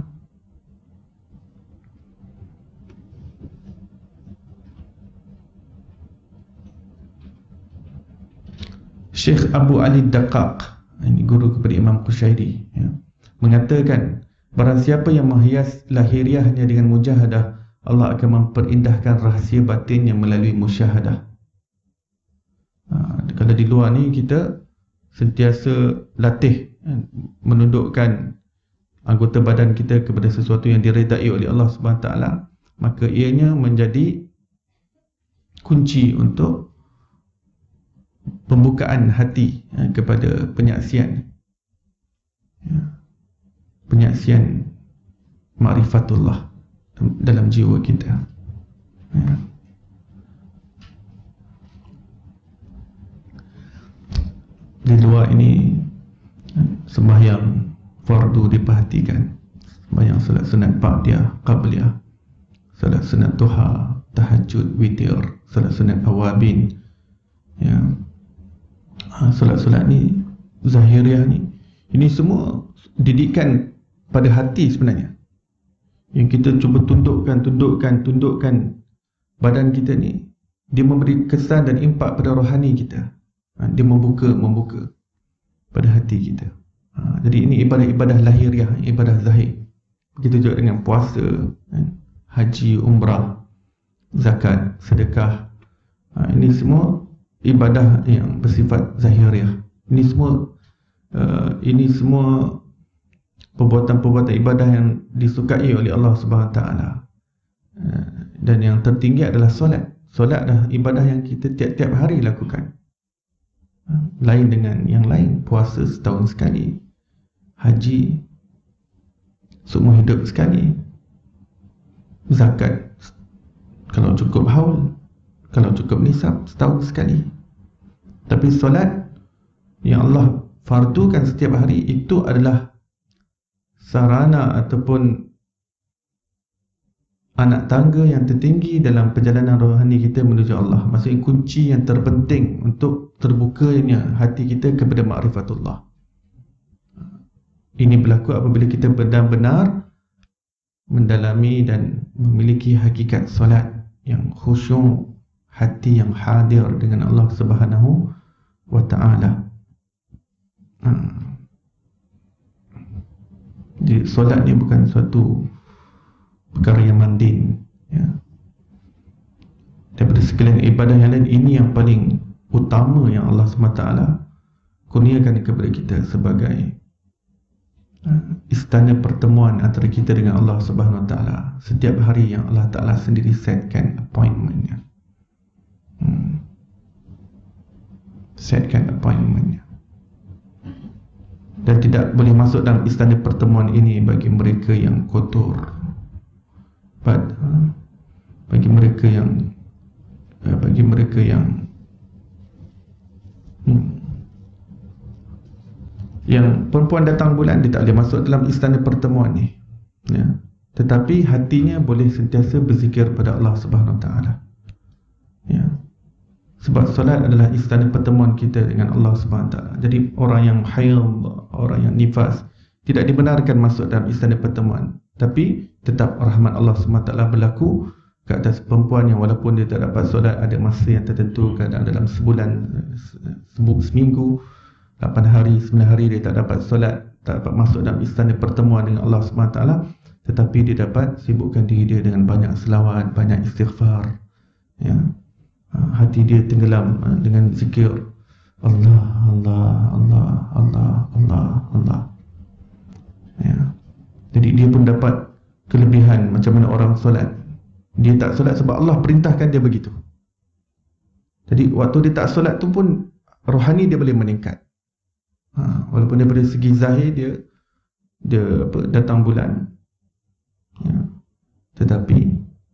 A: Syekh Abu Ali Daqqaq, ini guru kepada Imam Qushairi, ya, mengatakan, barang siapa yang menghias lahiriahnya dengan mujahadah, Allah akan memperindahkan rahsia batinnya melalui musyahadah. Kalau di luar ni kita sentiasa latih, menundukkan anggota badan kita kepada sesuatu yang diredai oleh Allah Subhanahu Taala, maka ianya menjadi kunci untuk pembukaan hati kepada penyaksian, penyaksian ma'rifatullah dalam jiwa kita. Di luar ini sembahyang fardu diperhatikan, sembahyang salat sunat ba'diyah, qabliyah, salat sunat duha, tahajud, witir, salat sunat awabin, ya, salat-salat ni, zahiriah ni, ini semua didikan pada hati sebenarnya. Yang kita cuba tundukkan badan kita ni, dia memberi kesan dan impak pada rohani kita. Dia membuka pada hati kita. Jadi ini ibadah-ibadah lahiriah, ibadah zahir. Begitu juga dengan puasa, haji, umrah, zakat, sedekah. Ini semua ibadah yang bersifat zahiriah. Ini semua perbuatan-perbuatan ibadah yang disukai oleh Allah Subhanahu Taala. Dan yang tertinggi adalah solat. Solat adalah ibadah yang kita tiap-tiap hari lakukan. Lain dengan yang lain. Puasa setahun sekali, haji seumur hidup sekali, zakat kalau cukup haul, kalau cukup nisab setahun sekali. Tapi solat yang Allah fardukan setiap hari, itu adalah sarana ataupun anak tangga yang tertinggi dalam perjalanan rohani kita menuju Allah. Maksudnya kunci yang terpenting untuk terbukanya hati kita kepada ma'rifatullah. Ini berlaku apabila kita benar-benar mendalami dan memiliki hakikat solat yang khusyuk, hati yang hadir dengan Allah Subhanahu wa Ta'ala. Jadi solat ni bukan suatu perkara yang mandin, ya. Daripada sekalian ibadah yang lain, ini yang paling utama yang Allah SWT kurniakan kepada kita sebagai istana pertemuan antara kita dengan Allah Subhanahu Wa Taala. Setiap hari yang Allah Taala sendiri setkan appointmentnya, dan tidak boleh masuk dalam istana pertemuan ini bagi mereka yang kotor. Bagi mereka mereka yang yang perempuan datang bulan, dia tak boleh masuk dalam istana pertemuan ni, ya. Tetapi hatinya boleh sentiasa berzikir pada Allah Subhanahu Wa Taala, ya. Sebab solat adalah istana pertemuan kita dengan Allah Subhanahu Wa Taala. Jadi orang yang haid, orang yang nifas tidak dibenarkan masuk dalam istana pertemuan, tapi tetap rahmat Allah Subhanahu Wa Taala berlaku ke atas perempuan yang walaupun dia tak dapat solat, ada masa yang tertentu, kadang dalam sebulan, seminggu, 8 hari, 9 hari dia tak dapat solat, tak dapat masuk dalam istana pertemuan dengan Allah SWT, tetapi dia dapat sibukkan diri dia dengan banyak selawat, banyak istighfar, ya. Hati dia tenggelam dengan zikir Allah, Allah, Allah, Allah, Allah, Allah, ya. Jadi dia pun dapat kelebihan macam mana orang solat. Dia tak solat sebab Allah perintahkan dia begitu. Jadi waktu dia tak solat tu pun rohani dia boleh meningkat. Walaupun daripada segi zahir dia datang bulan, ya. Tetapi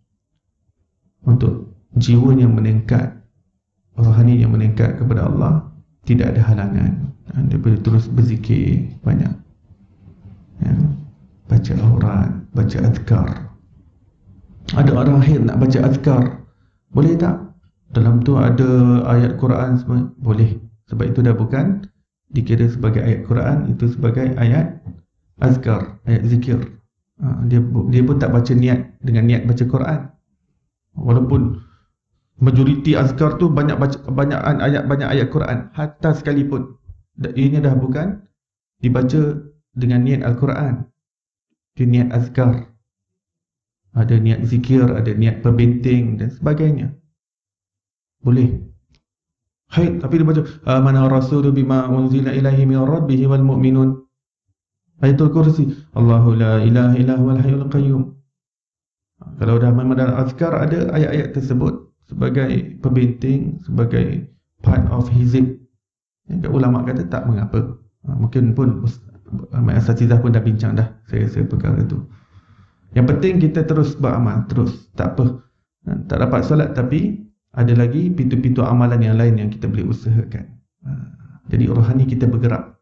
A: untuk jiwa yang meningkat, rohani yang meningkat kepada Allah, tidak ada halangan. Dia boleh terus berzikir banyak, ya. Baca aurat, baca azkar. Ada orang haid nak baca azkar, boleh tak? Dalam tu ada ayat Quran semua, boleh. Sebab itu dah bukan dikira sebagai ayat Quran, itu sebagai ayat azkar, ayat zikir. Dia pun tak baca niat dengan niat baca Quran. Walaupun majoriti azkar tu banyak ayat Quran, hatta sekalipun ianya dah bukan dibaca dengan niat Al-Quran, dia niat azkar. Ada niat zikir, ada niat perbenting dan sebagainya. Boleh. Haid tapi dia baca amana rasulu bima unzila ilaihi min rabbih wal mu'minun. Ayatul Kursi, Allahu la ilaha illa huwal hayyul qayyum. Kalau dah memang dalam azkar ada ayat-ayat tersebut sebagai perbenting, sebagai part of hizib, ulama kata tak mengapa. Mungkin pun Asatizah pun dah bincang dah saya perkara itu. Yang penting kita terus beramal, terus, tak apa. Tak dapat solat tapi ada lagi pintu-pintu amalan yang lain yang kita boleh usahakan. Jadi rohani kita bergerak.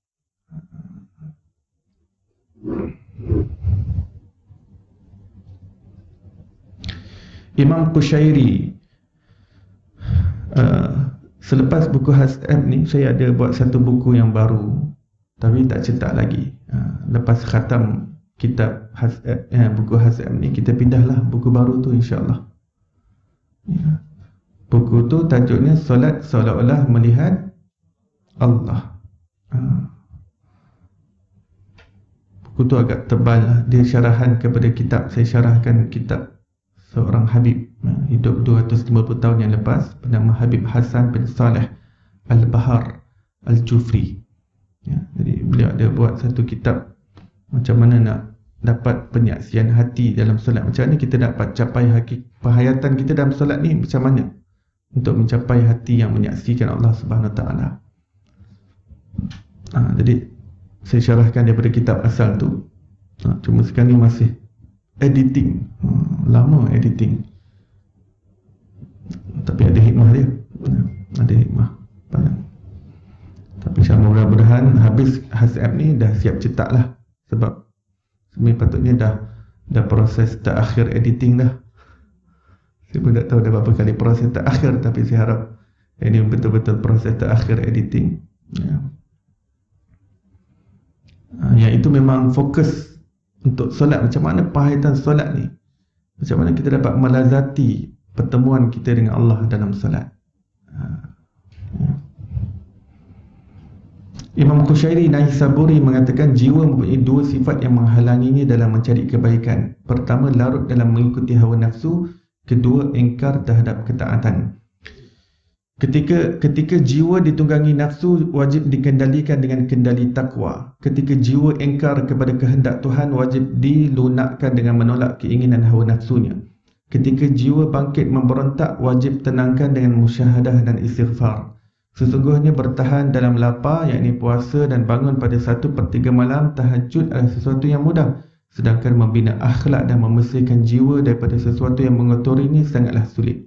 A: Imam Qushairi, selepas buku Hasab ni, saya ada buat satu buku yang baru tapi tak cetak lagi. Lepas khatam kitab buku Hasab ni, kita pindahlah buku baru tu insya-Allah. Ya. Buku tu tajuknya Solat Seolah-olah Melihat Allah. Buku tu agak tebal lah. Dia syarahan kepada kitab. Saya syarahkan kitab seorang Habib hidup 250 tahun yang lepas, bernama Habib Hasan bin Saleh Al-Bahar Al-Jufri, ya. Jadi beliau ada buat satu kitab macam mana nak dapat penyaksian hati dalam solat. Macam mana kita dapat capai penghayatan kita dalam solat ni, macam mana untuk mencapai hati yang menyaksikan Allah Subhanahu Wa Taala. Jadi saya syarahkan daripada kitab asal tu. Cuma sekarang ni masih editing, lama editing, tapi ada hikmah dia, ada hikmah banyak. Tapi insya-Allah mudah-mudahan habis Hasab ni dah siap cetak lah. Sebab sebenarnya patutnya dah proses terakhir editing dah. Saya pun tak tahu dah berapa kali proses terakhir, tapi saya harap ini betul-betul proses terakhir editing, ya. Yang itu memang fokus untuk solat. Macam mana penghayatan solat ni, macam mana kita dapat melazati pertemuan kita dengan Allah dalam solat. Imam Qushairi Naisaburi mengatakan jiwa mempunyai dua sifat yang menghalanginya dalam mencari kebaikan. Pertama, larut dalam mengikuti hawa nafsu. Kedua, engkar terhadap ketaatan. Ketika jiwa ditunggangi nafsu, wajib dikendalikan dengan kendali takwa. Ketika jiwa engkar kepada kehendak Tuhan, wajib dilunakkan dengan menolak keinginan hawa nafsunya. Ketika jiwa bangkit memberontak, wajib tenangkan dengan musyahadah dan istighfar. Sesungguhnya bertahan dalam lapar, yakni puasa, dan bangun pada 1/3 malam tahajud adalah sesuatu yang mudah. Sedangkan membina akhlak dan membersihkan jiwa daripada sesuatu yang mengotorinya sangatlah sulit.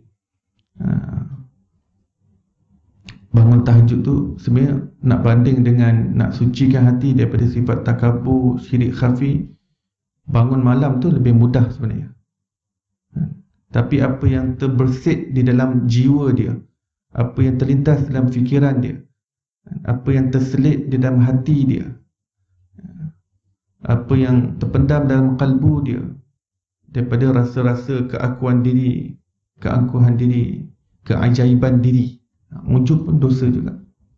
A: Bangun tahajud tu sebenarnya nak banding dengan nak sucikan hati daripada sifat takabur, syirik khafi. Bangun malam tu lebih mudah sebenarnya. Tapi apa yang terbersit di dalam jiwa dia, apa yang terlintas dalam fikiran dia, apa yang terselit di dalam hati dia, apa yang terpendam dalam kalbu dia, daripada rasa-rasa keakuan diri, keangkuhan diri, keajaiban diri, ujub pun dosa juga.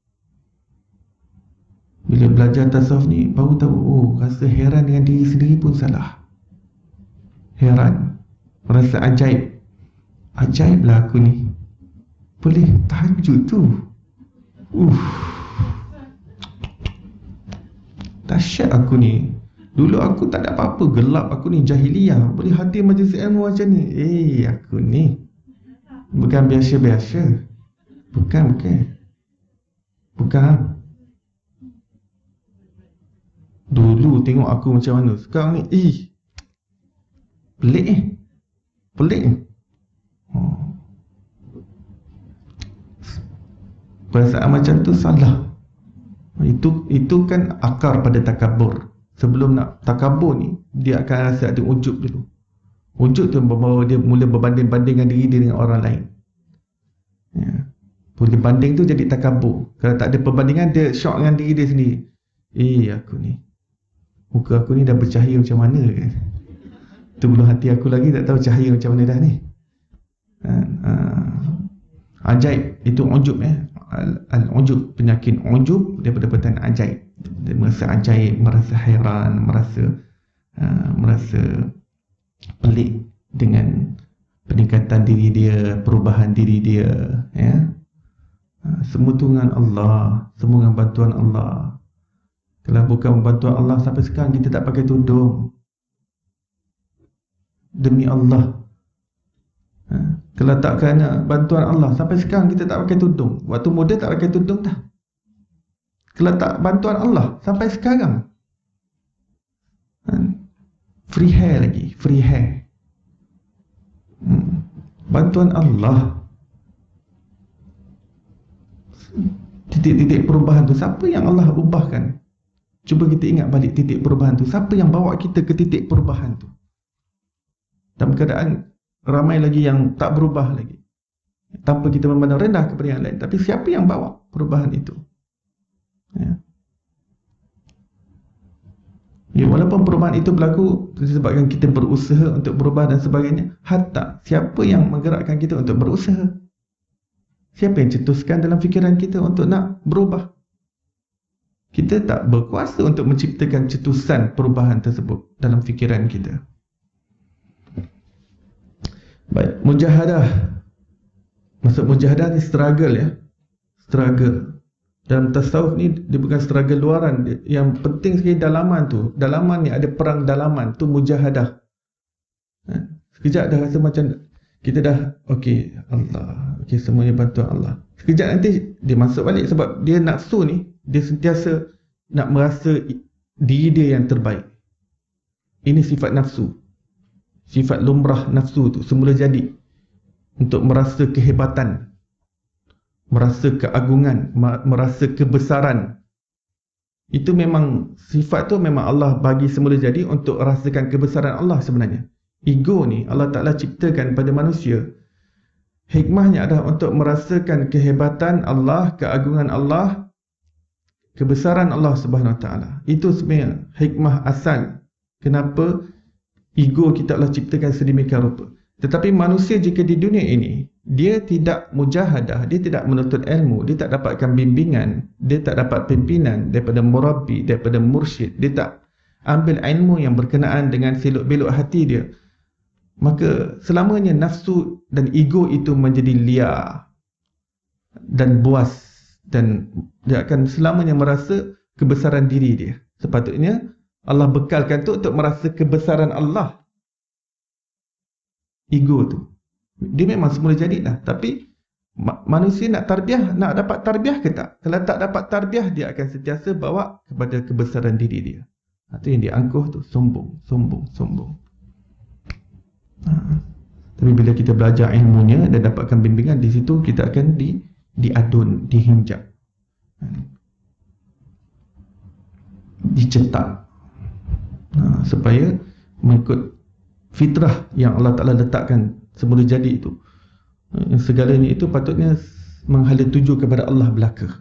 A: Bila belajar tasawuf ni baru tahu, oh, rasa heran dengan diri sendiri pun salah. Heran, rasa ajaib. Ajaiblah aku ni, boleh tahajud tu. Dahsyat aku ni. Dulu aku tak ada apa-apa, gelap aku ni, jahiliyah, boleh hadir majlis ilmu macam ni. Aku ni bukan biasa-biasa. Bukan. Dulu tengok aku macam mana, sekarang ni pelik. Perasaan macam tu salah. Itu kan akar pada takabur. Sebelum nak takabur ni, dia akan rasa ada ujub dulu. Ujub tu membawa dia mula berbanding-bandingkan diri dia dengan orang lain. Boleh banding tu jadi takabur. Kalau tak ada perbandingan, dia syok dengan diri dia sendiri. Aku ni, muka aku ni dah bercahaya macam mana kan? Tu belum hati aku lagi tak tahu cahaya macam mana dah ni. Ajaib, itu ujub Al-ujub, penyakit ujub daripada pertanyaan ajaib. Dia merasa ajaib, merasa hairan, merasa pelik dengan peningkatan diri dia, perubahan diri dia, ya. Semua tu dengan Allah, semua dengan bantuan Allah. Kalau bukan bantuan Allah, sampai sekarang kita tak pakai tudung. Demi Allah. Kalau tak kerana bantuan Allah, sampai sekarang kita tak pakai tudung. Waktu muda tak pakai tudung dah. Kalau tak bantuan Allah, sampai sekarang free hair lagi, free hair. Bantuan Allah. Titik-titik perubahan tu, siapa yang Allah ubahkan? Cuba kita ingat balik titik perubahan tu. Siapa yang bawa kita ke titik perubahan tu? Dalam keadaan ramai lagi yang tak berubah lagi, tanpa kita memandang rendah kepada yang lain. Tapi siapa yang bawa perubahan itu? Walaupun perubahan itu berlaku disebabkan kita berusaha untuk berubah dan sebagainya, hatta siapa yang menggerakkan kita untuk berusaha? Siapa yang cetuskan dalam fikiran kita untuk nak berubah? Kita tak berkuasa untuk menciptakan cetusan perubahan tersebut dalam fikiran kita. Baik, mujahadah. Maksud mujahadah ni struggle, ya. Struggle. Dalam tasawuf ni dia bukan struggle luaran. Yang penting sekali dalaman tu. Dalaman ni ada perang dalaman, tu mujahadah. Sekejap dah rasa macam kita dah okey, Allah, okey, semuanya bantuan Allah. Sekejap nanti dia masuk balik sebab dia nafsu ni, dia sentiasa nak merasa diri dia yang terbaik. Ini sifat nafsu. Sifat lumrah nafsu tu semula jadi untuk merasa kehebatan, merasa keagungan, merasa kebesaran. Itu memang sifat tu memang Allah bagi semula jadi untuk rasakan kebesaran Allah sebenarnya. Ego ni Allah Ta'ala ciptakan pada manusia. Hikmahnya adalah untuk merasakan kehebatan Allah, keagungan Allah, kebesaran Allah Subhanahu Wa Ta'ala. Itu sebenarnya hikmah asal kenapa ego kita Allah ciptakan sedemikian rupa. Tetapi manusia jika di dunia ini dia tidak mujahadah, dia tidak menuntut ilmu, dia tak dapatkan bimbingan, dia tak dapat pimpinan daripada murabbi, daripada mursyid, dia tak ambil ilmu yang berkenaan dengan selok-belok hati dia, maka selamanya nafsu dan ego itu menjadi liar dan buas, dan dia akan selamanya merasa kebesaran diri dia. Sepatutnya Allah bekalkan tu untuk merasa kebesaran Allah. Ego tu dia memang semula jadilah. Tapi manusia nak tarbiah, nak dapat tarbiah ke tak? Kalau tak dapat tarbiah, dia akan sentiasa bawa kepada kebesaran diri dia. Itu yang diangkuh tu, sombong. Tapi bila kita belajar ilmunya dan dapatkan bimbingan, di situ kita akan diadun, dihinjak, dicetak, supaya mengikut fitrah yang Allah Ta'ala letakkan semula jadi itu. Segalanya itu patutnya menghala tuju kepada Allah belaka.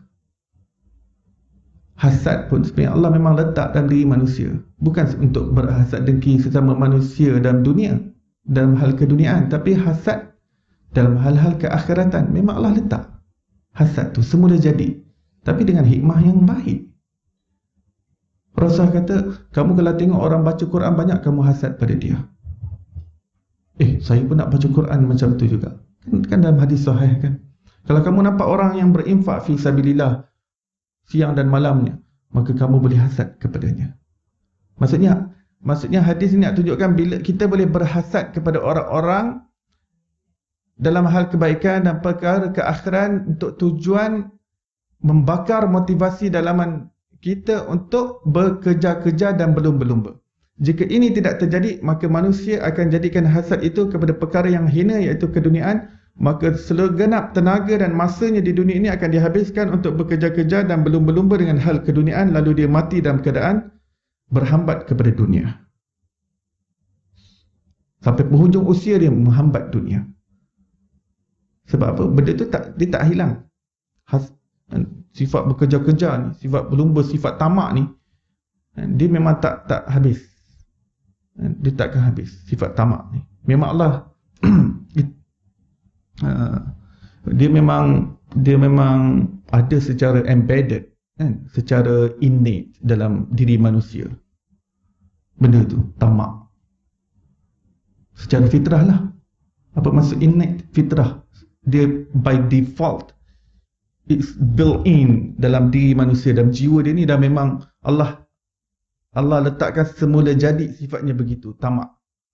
A: Hasad pun sebenarnya Allah memang letak dalam diri manusia, bukan untuk berhasad dengki sesama manusia dalam dunia, dalam hal keduniaan, tapi hasad dalam hal-hal keakhiratan. Memang Allah letak hasad tu semula jadi, tapi dengan hikmah yang baik. Rasul kata, kamu kalau tengok orang baca Quran banyak, kamu hasad pada dia. Saya pun nak baca Quran macam tu juga. Kan dalam hadis sahih kan. Kalau kamu nampak orang yang berinfak fi sabilillah siang dan malamnya, maka kamu boleh hasad kepadanya. Maksudnya hadis ini nak tunjukkan bila kita boleh berhasad kepada orang-orang dalam hal kebaikan dan perkara keakhiran untuk tujuan membakar motivasi dalaman kita untuk bekerja-kerja dan berlumba-lumba. Jika ini tidak terjadi, maka manusia akan jadikan hasad itu kepada perkara yang hina, iaitu keduniaan. Maka segenap tenaga dan masanya di dunia ini akan dihabiskan untuk bekerja-kerja dan berlumba-lumba dengan hal keduniaan, lalu dia mati dalam keadaan berhambat kepada dunia. Sampai penghujung usia dia menghambat dunia. Sebab apa? Benda itu dia tak hilang. Sifat bekerja-kerja ni, sifat berlumba, sifat tamak ni, dia memang tak habis. Dia takkan habis sifat tamak ni. Memang Allah dia memang ada secara embedded, kan, secara innate dalam diri manusia. Benda tu tamak secara fitrah lah. Apa maksud innate? Fitrah. Dia by default, it's built in dalam diri manusia, dalam jiwa dia ni dah memang Allah letakkan semula jadi sifatnya begitu, tamak.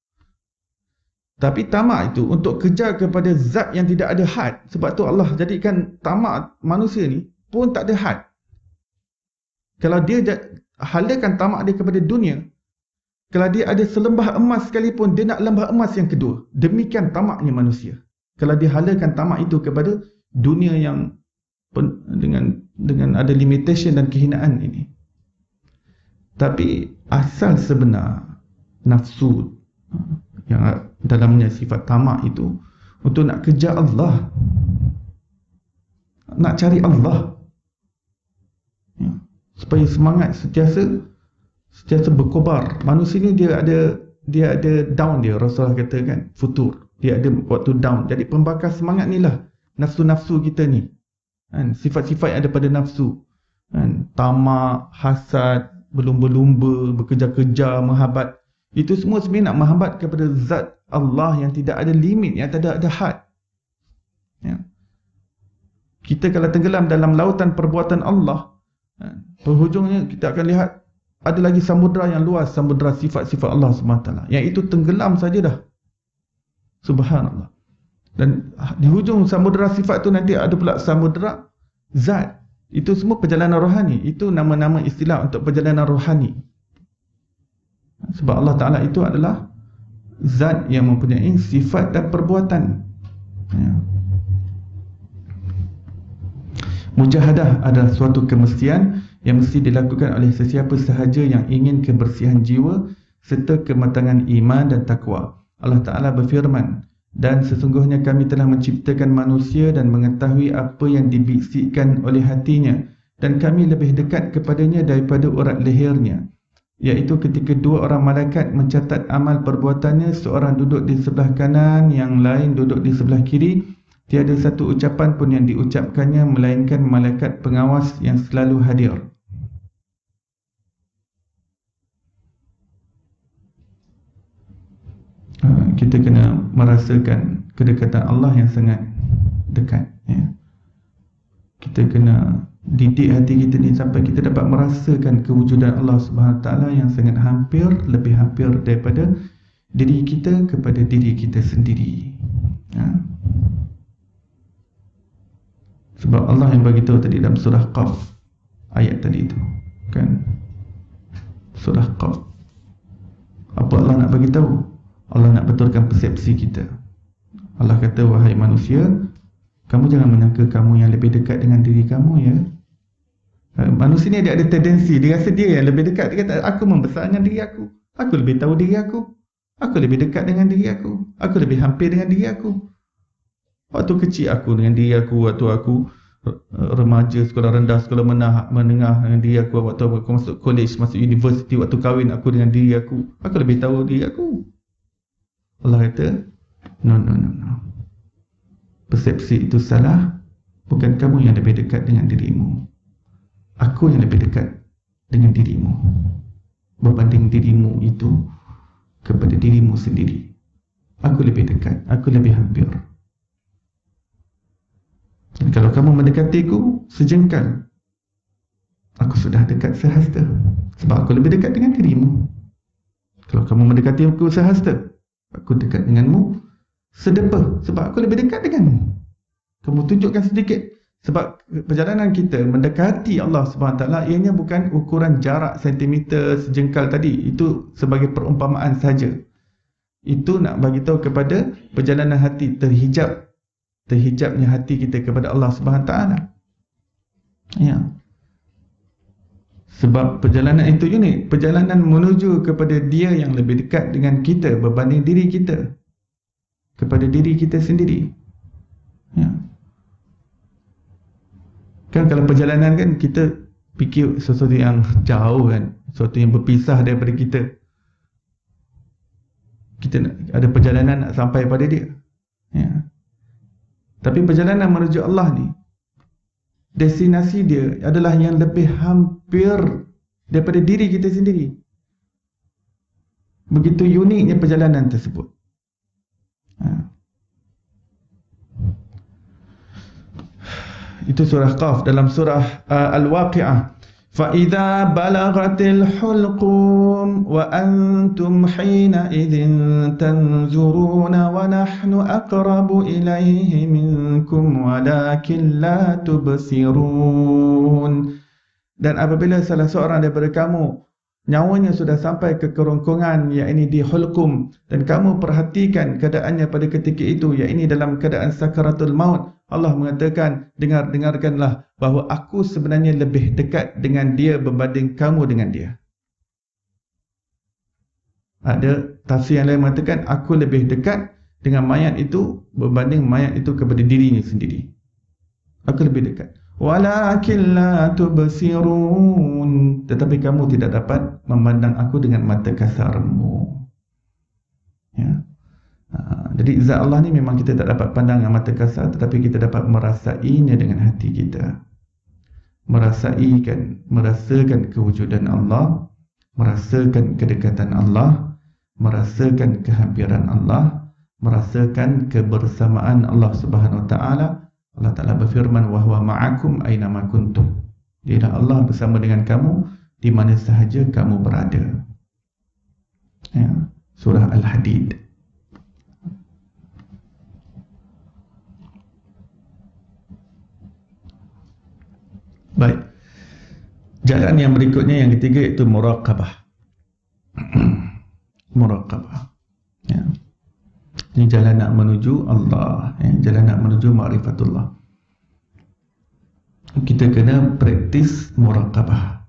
A: Tapi tamak itu untuk kejar kepada zat yang tidak ada had. Sebab tu Allah jadikan tamak manusia ni pun tak ada had. Kalau dia halakan tamak dia kepada dunia, kalau dia ada selembah emas sekalipun, dia nak lembah emas yang kedua. Demikian tamaknya manusia. Kalau dia halakan tamak itu kepada dunia yang dengan ada limitation dan kehinaan ini. Tapi asal sebenar nafsu yang dalamnya sifat tamak itu untuk nak kejar Allah, nak cari Allah, supaya semangat sentiasa berkobar. Manusia ni dia ada down dia. Rasulullah kata kan, futur, dia ada waktu down. Jadi pembakar semangat ni lah nafsu-nafsu kita ni, kan? Sifat-sifat yang ada pada nafsu, kan? Tamak, hasad, berlumba-lumba, bekerja-kerja, menghambat. Itu semua sebenarnya nak menghambat kepada zat Allah yang tidak ada limit, yang tidak ada had. Kita kalau tenggelam dalam lautan perbuatan Allah, penghujungnya kita akan lihat ada lagi samudera yang luas, samudera sifat-sifat Allah SWT, yang itu tenggelam saja dah. Subhanallah. Dan di hujung samudera sifat tu nanti ada pula samudera zat. Itu semua perjalanan rohani. Itu nama-nama istilah untuk perjalanan rohani. Sebab Allah Ta'ala itu adalah zat yang mempunyai sifat dan perbuatan. Mujahadah adalah suatu kemestian yang mesti dilakukan oleh sesiapa sahaja yang ingin kebersihan jiwa serta kematangan iman dan takwa. Allah Ta'ala berfirman, dan sesungguhnya kami telah menciptakan manusia dan mengetahui apa yang dibisikkan oleh hatinya, dan kami lebih dekat kepadanya daripada urat lehernya, iaitu ketika dua orang malaikat mencatat amal perbuatannya, seorang duduk di sebelah kanan, yang lain duduk di sebelah kiri. Tiada satu ucapan pun yang diucapkannya melainkan malaikat pengawas yang selalu hadir. Kita kena merasakan kedekatan Allah yang sangat dekat, ya. Kita kena didik hati kita ni sampai kita dapat merasakan kewujudan Allah Subhanahu Wa Taala yang sangat hampir, lebih hampir daripada diri kita kepada diri kita sendiri, ya. Sebab Allah yang bagi tahu tadi dalam surah Qaf, ayat tadi itu, kan, Surah Qaf. Apa Allah nak bagi tahu? Allah nak betulkan persepsi kita. Allah kata, wahai manusia, kamu jangan menyangka kamu yang lebih dekat dengan diri kamu, ya. Manusia ni dia ada tendensi, dia rasa dia yang lebih dekat. Dia kata, aku membesarkan diri aku, aku lebih tahu diri aku lebih dekat dengan diri aku lebih hampir dengan diri aku. Waktu kecil aku dengan diri aku, waktu aku remaja, sekolah rendah, sekolah menengah dengan diri aku, waktu aku masuk college, masuk universiti, waktu kahwin aku dengan diri aku lebih tahu diri aku. Allah kata, no. Persepsi itu salah. Bukan kamu yang lebih dekat dengan dirimu, aku yang lebih dekat dengan dirimu berbanding dirimu itu kepada dirimu sendiri. Aku lebih dekat, aku lebih hampir. Dan kalau kamu mendekatiku sejengkal, aku sudah dekat sehasta, sebab aku lebih dekat dengan dirimu. Kalau kamu mendekati aku sehasta, aku dekat denganmu sedepa, sebab aku lebih dekat denganmu. Kamu tunjukkan sedikit, sebab perjalanan kita mendekati Allah SWT, ianya bukan ukuran jarak sentimeter sejengkal tadi. Itu sebagai perumpamaan saja. Itu nak bagi tahu kepada perjalanan hati, terhijabnya hati kita kepada Allah SWT. Ya. Sebab perjalanan itu unik. Perjalanan menuju kepada dia yang lebih dekat dengan kita berbanding diri kita, kepada diri kita sendiri. Ya. Kan kalau perjalanan kan kita fikir sesuatu yang jauh kan, sesuatu yang berpisah daripada kita. Kita ada perjalanan nak sampai pada dia. Ya. Tapi perjalanan menuju Allah ni, destinasi dia adalah yang lebih hampir daripada diri kita sendiri. Begitu uniknya perjalanan tersebut. Ha. Itu surah Qaf. Dalam surah Al-Waqi'ah, فَإِذَا بَلَغَتِ الْحُلْقُمْ وَأَنْتُمْ حِينَئِذٍ تَنْزُرُونَ وَنَحْنُ أَقْرَبُ إِلَيْهِ مِنْكُمْ وَلَكِنْ لَا تُبْصِرُونَ. Dan apabila salah seorang daripada kamu nyawanya sudah sampai ke kerongkongan, yakni di hulqum, dan kamu perhatikan keadaannya pada ketika itu, yakni dalam keadaan sakaratul maut, Allah mengatakan, dengarkanlah bahawa aku sebenarnya lebih dekat dengan dia berbanding kamu dengan dia. Ada tafsir yang lain mengatakan, aku lebih dekat dengan mayat itu berbanding mayat itu kepada dirinya sendiri. Aku lebih dekat. Walakin la tubsirun, tetapi kamu tidak dapat memandang aku dengan mata kasarmu. Ya. Jadi zat Allah ni memang kita tak dapat pandang dengan mata kasar, tetapi kita dapat merasainya dengan hati kita. Merasakan kewujudan Allah, merasakan kedekatan Allah, merasakan kehampiran Allah, merasakan kebersamaan Allah Subhanahu Wa Taala. Allah Ta'ala berfirman, wa huwa ma'akum aina ma kuntum. Dialah Allah bersama dengan kamu di mana sahaja kamu berada. Ya. Surah Al-Hadid. Baik. Jalan yang berikutnya, yang ketiga, iaitu muraqabah. Muraqabah. Ya. Ini jalan nak menuju Allah, ya. Jalan nak menuju ma'rifatullah. Kita kena praktis muraqabah.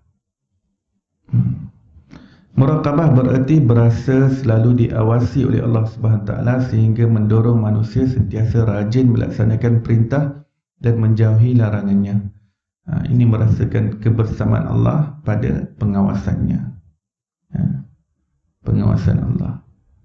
A: Muraqabah bererti berasa selalu diawasi oleh Allah Subhanahu Taala, sehingga mendorong manusia sentiasa rajin melaksanakan perintah dan menjauhi larangannya. Ini merasakan kebersamaan Allah pada pengawasannya. Ya. Pengawasan Allah.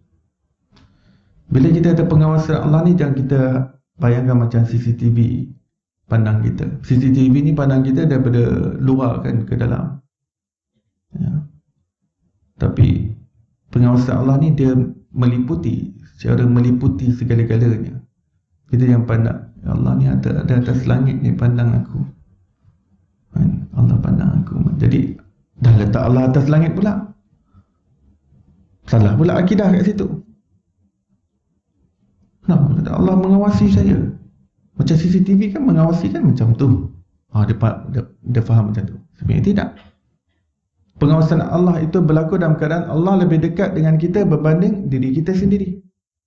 A: Bila kita ada pengawasan Allah ni, jangan kita bayangkan macam CCTV pandang kita. CCTV ni pandang kita daripada luar kan ke dalam. Ya. Tapi pengawasan Allah ni dia meliputi, secara meliputi segala-galanya. Kita yang pandang, Allah ni ada atas langit ni pandang aku. Allah pandang aku. Jadi dah letak Allah atas langit pula. Salah pula akidah kat situ. Allah mengawasi saya. Macam CCTV kan mengawasi kan macam tu. Dia faham macam tu. Sebenarnya tidak. Pengawasan Allah itu berlaku dalam keadaan Allah lebih dekat dengan kita berbanding diri kita sendiri.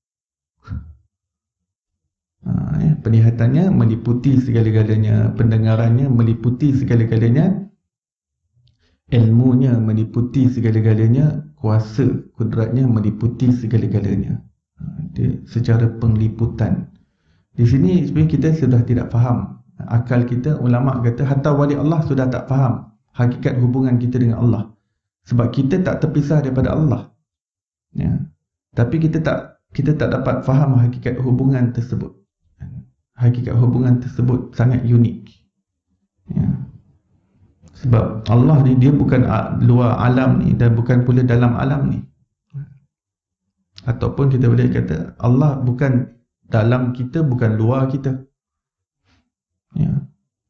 A: Penglihatannya meliputi segala-galanya, pendengarannya meliputi segala-galanya, ilmunya meliputi segala-galanya, kuasa kudratnya meliputi segala-galanya. Dia secara pengliputan. Di sini sebenarnya kita sudah tidak faham. Akal kita, ulama kata hatta wali Allah sudah tak faham hakikat hubungan kita dengan Allah. Sebab kita tak terpisah daripada Allah. Ya. Tapi kita tak dapat faham hakikat hubungan tersebut. Hakikat hubungan tersebut sangat unik. Ya. Sebab Allah ni dia bukan luar alam ni dan bukan pula dalam alam ni. Ataupun kita boleh kata Allah bukan dalam kita, bukan luar kita. Ya.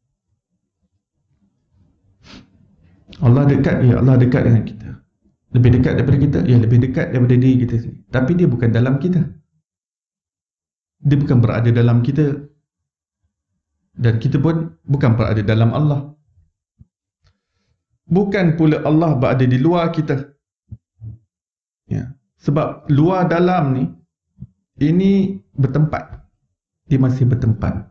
A: Allah dekat, ya Allah dekat dengan kita. Lebih dekat daripada kita, ya lebih dekat daripada diri kita sendiri. Tapi dia bukan dalam kita. Dia bukan berada dalam kita. Dan kita pun bukan berada dalam Allah. Bukan pula Allah berada di luar kita. Ya. Sebab luar dalam ni, ini bertempat. Dia masih bertempat.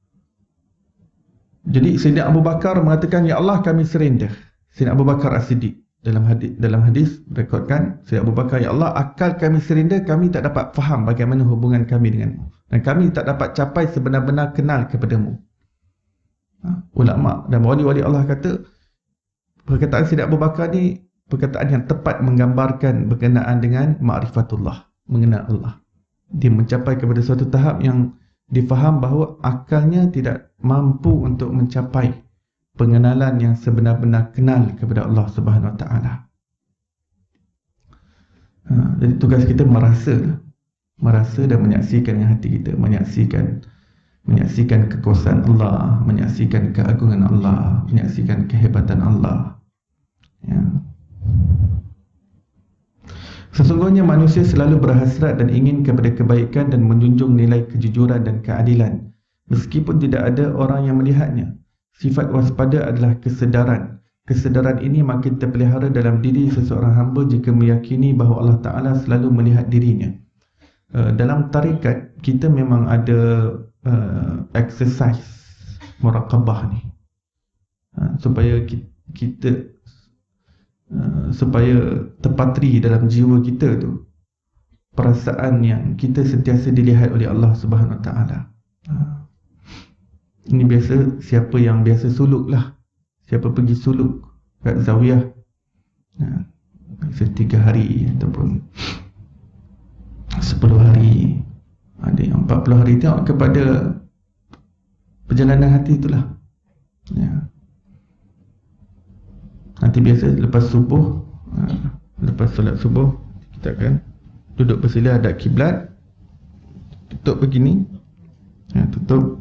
A: Jadi Sayyidina Abu Bakar mengatakan, ya Allah kami surrender. Sayyidina Abu Bakar As-Siddiq dalam hadis rekodkan, Sayyidina Abu Bakar, ya Allah akal kami surrender, kami tak dapat faham bagaimana hubungan kami denganmu. Dan kami tak dapat capai sebenar-benar kenal kepadamu. Ulama dan wali-wali Allah kata, perkataan Sayyidina Abu Bakar ni perkataan yang tepat menggambarkan berkenaan dengan ma'rifatullah, mengenal Allah. Dia mencapai kepada suatu tahap yang difaham bahawa akalnya tidak mampu untuk mencapai pengenalan yang sebenar-benar kenal kepada Allah Subhanahu Wa Taala. Jadi tugas kita merasa dan menyaksikan dengan hati kita, menyaksikan kekuasaan Allah, menyaksikan keagungan Allah, menyaksikan kehebatan Allah. Ya. Sesungguhnya manusia selalu berhasrat dan ingin kepada kebaikan dan menjunjung nilai kejujuran dan keadilan, meskipun tidak ada orang yang melihatnya. Sifat waspada adalah kesedaran. Kesedaran ini makin terpelihara dalam diri seseorang hamba jika meyakini bahawa Allah Ta'ala selalu melihat dirinya. Dalam tarikat, kita memang ada exercise muraqabah ni, supaya kita supaya terpatri dalam jiwa kita tu perasaan yang kita sentiasa dilihat oleh Allah Subhanahu Wa Taala. Ini biasa siapa yang biasa suluk lah, siapa pergi suluk kat zawiyah, biasa 3 hari ataupun 10 hari, ada yang 40 hari, tengok kepada perjalanan hati itulah. Ya. Nanti biasa lepas subuh, lepas solat subuh, kita akan duduk bersila hadap kiblat, tutup begini, tutup,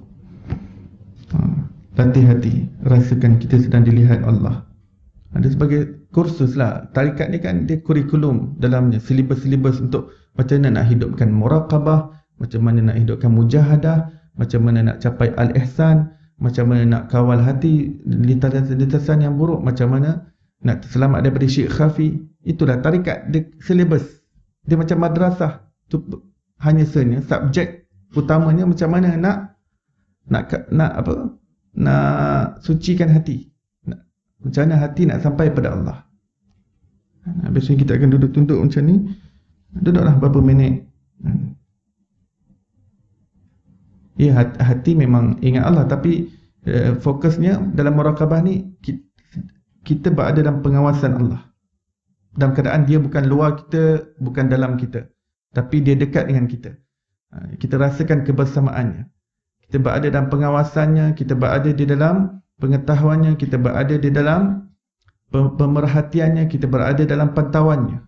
A: latih hati, rasakan kita sedang dilihat Allah. Ada sebagai kursus lah. Tarikat ni kan dia kurikulum dalamnya, silibus-silibus untuk macam mana nak hidupkan muraqabah, macam mana nak hidupkan mujahadah, macam mana nak capai al-ihsan, macam mana nak kawal hati lintasan-lintasan yang buruk, macam mana nak selamat daripada syirik khafi. Itulah tarikat, dia silibus. Dia macam madrasah. Tu hanya sebenarnya subjek utamanya macam mana nak sucikan hati. Macam mana hati nak sampai pada Allah. Biasanya kita akan duduk tunduk macam ni. Duduklah berapa minit. Ya, hati memang ingat Allah, tapi fokusnya dalam muraqabah ni kita berada dalam pengawasan Allah. Dalam keadaan dia bukan luar kita, bukan dalam kita, tapi dia dekat dengan kita. Kita rasakan kebersamaannya. Kita berada dalam pengawasannya, kita berada di dalam pengetahuannya, kita berada di dalam pemerhatiannya, kita berada dalam pantauannya.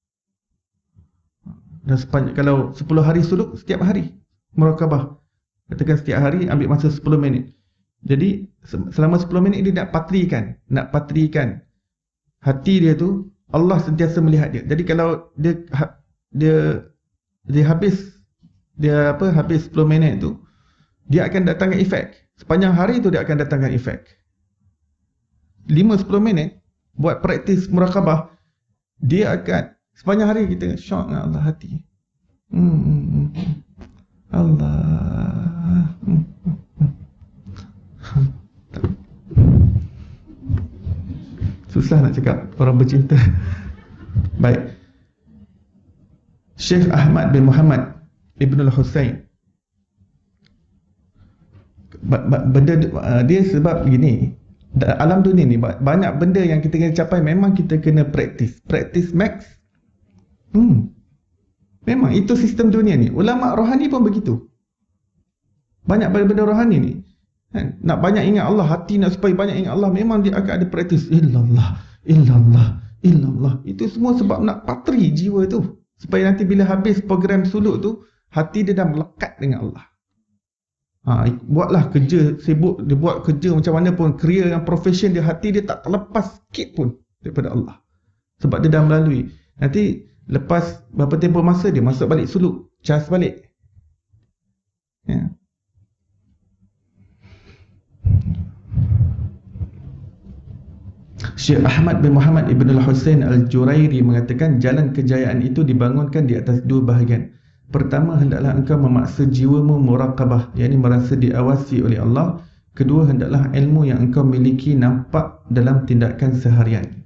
A: Dan kalau 10 hari suluk, setiap hari muraqabah, katakan setiap hari ambil masa 10 minit. Jadi selama 10 minit dia nak patrikan hati dia tu, Allah sentiasa melihat dia. Jadi kalau dia habis 10 minit tu, dia akan datangkan efek. Sepanjang hari tu dia akan datangkan efek. 5-10 minit buat praktis muraqabah, dia akan sepanjang hari kita syok dengan Allah hati. Allah. Susah nak cakap orang bercinta. Baik. Syekh Ahmad bin Muhammad Ibn al-Husain, benda dia sebab gini, alam dunia ni banyak benda yang kita kena capai, memang kita kena praktis max. Memang itu sistem dunia ni. Ulama rohani pun begitu. Banyak benda rohani ni kan? Nak banyak ingat Allah, hati nak supaya banyak ingat Allah, memang dia akan ada praktis illallah, illallah, illallah. Itu semua sebab nak patri jiwa tu, supaya nanti bila habis program suluk tu, hati dia dah melekat dengan Allah. Buatlah kerja sibuk, dia buat kerja macam mana pun, career yang profession dia, hati dia tak terlepas sikit pun daripada Allah, sebab dia dah melalui. Nanti lepas berapa tempoh masa, dia masuk balik suluk, cas balik. Ya. Syekh Ahmad bin Muhammad Ibn al-Husain al-Jurairi mengatakan, jalan kejayaan itu dibangunkan di atas dua bahagian. Pertama, hendaklah engkau memaksa jiwamu muraqabah, yakni merasa diawasi oleh Allah. Kedua, hendaklah ilmu yang engkau miliki nampak dalam tindakan seharian.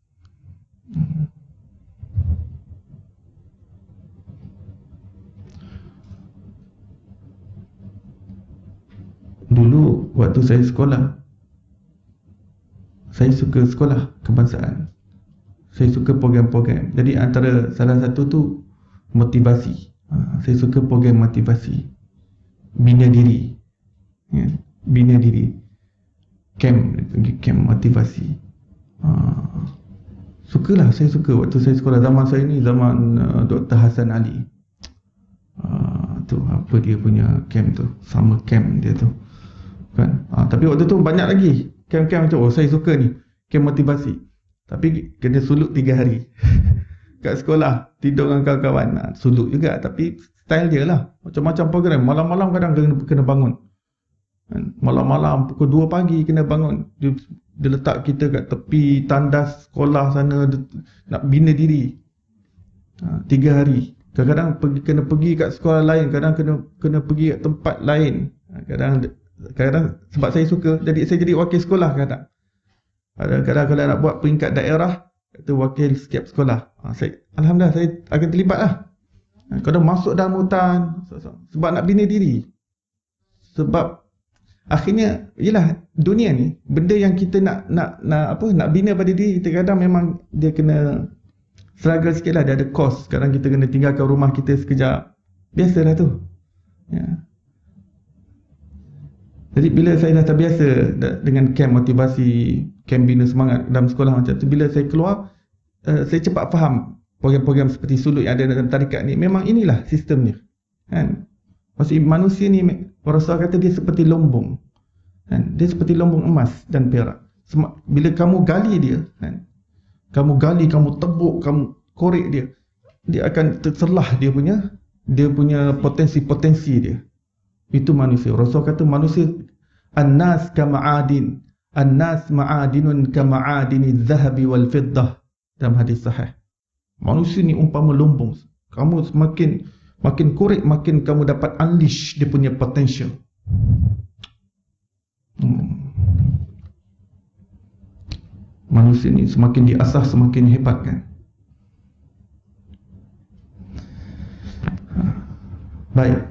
A: Dulu waktu saya sekolah, saya suka sekolah kebangsaan. Saya suka program-program. Jadi antara salah satu tu motivasi. Saya suka program motivasi, bina diri, ya, bina diri, camp motivasi. Sukalah, saya suka waktu saya sekolah. Zaman saya ni zaman Dr. Hasan Ali. Tu apa dia punya camp tu, summer camp dia tu kan. Tapi waktu tu banyak lagi camp-camp macam, saya suka ni camp motivasi, tapi kena suluk 3 hari kat sekolah, tidur dengan kawan-kawan. Suluk juga, tapi style dia lah, macam-macam program. Malam-malam kadang kena bangun, malam-malam pukul 2 pagi kena bangun. Dia letak kita kat tepi tandas sekolah sana, nak bina diri. 3 hari. Kadang-kadang kena pergi kat sekolah lain, kadang kena pergi kat tempat lain. Kadang sebab saya suka, jadi saya jadi wakil sekolah. Kadang-kadang kalau nak buat peringkat daerah, itu wakil setiap sekolah. Alhamdulillah saya akan terlibat lah. Kadang masuk dalam hutan sebab nak bina diri. Sebab akhirnya ialah dunia ni, benda yang kita nak bina pada diri kita, kadang memang dia kena struggle sikit lah. Dia ada cost. Sekarang kita kena tinggalkan rumah kita sekejap. Biasalah tu. Ya. Jadi bila saya dah terbiasa dengan camp motivasi, camp bina semangat dalam sekolah macam tu, bila saya keluar, saya cepat faham program-program seperti suluk yang ada dalam tarikat ni. Memang inilah sistemnya, kan? Maksudnya manusia ni, Rasulullah kata dia seperti lombong, kan? Dia seperti lombong emas dan perak. Bila kamu gali dia, kan? Kamu gali, kamu tebuk, kamu korek dia, dia akan tercelah dia punya potensi-potensi dia. Itu manusia. Rasul kata manusia, an-nas kama'adin, an-nas ma'adinun kama'adini zahabi wal fiddah, dalam hadis sahih. Manusia ni umpama lombong. Kamu makin korek, makin kamu dapat unleash dia punya potential. Manusia ni semakin diasah, semakin hebat, kan? Baik.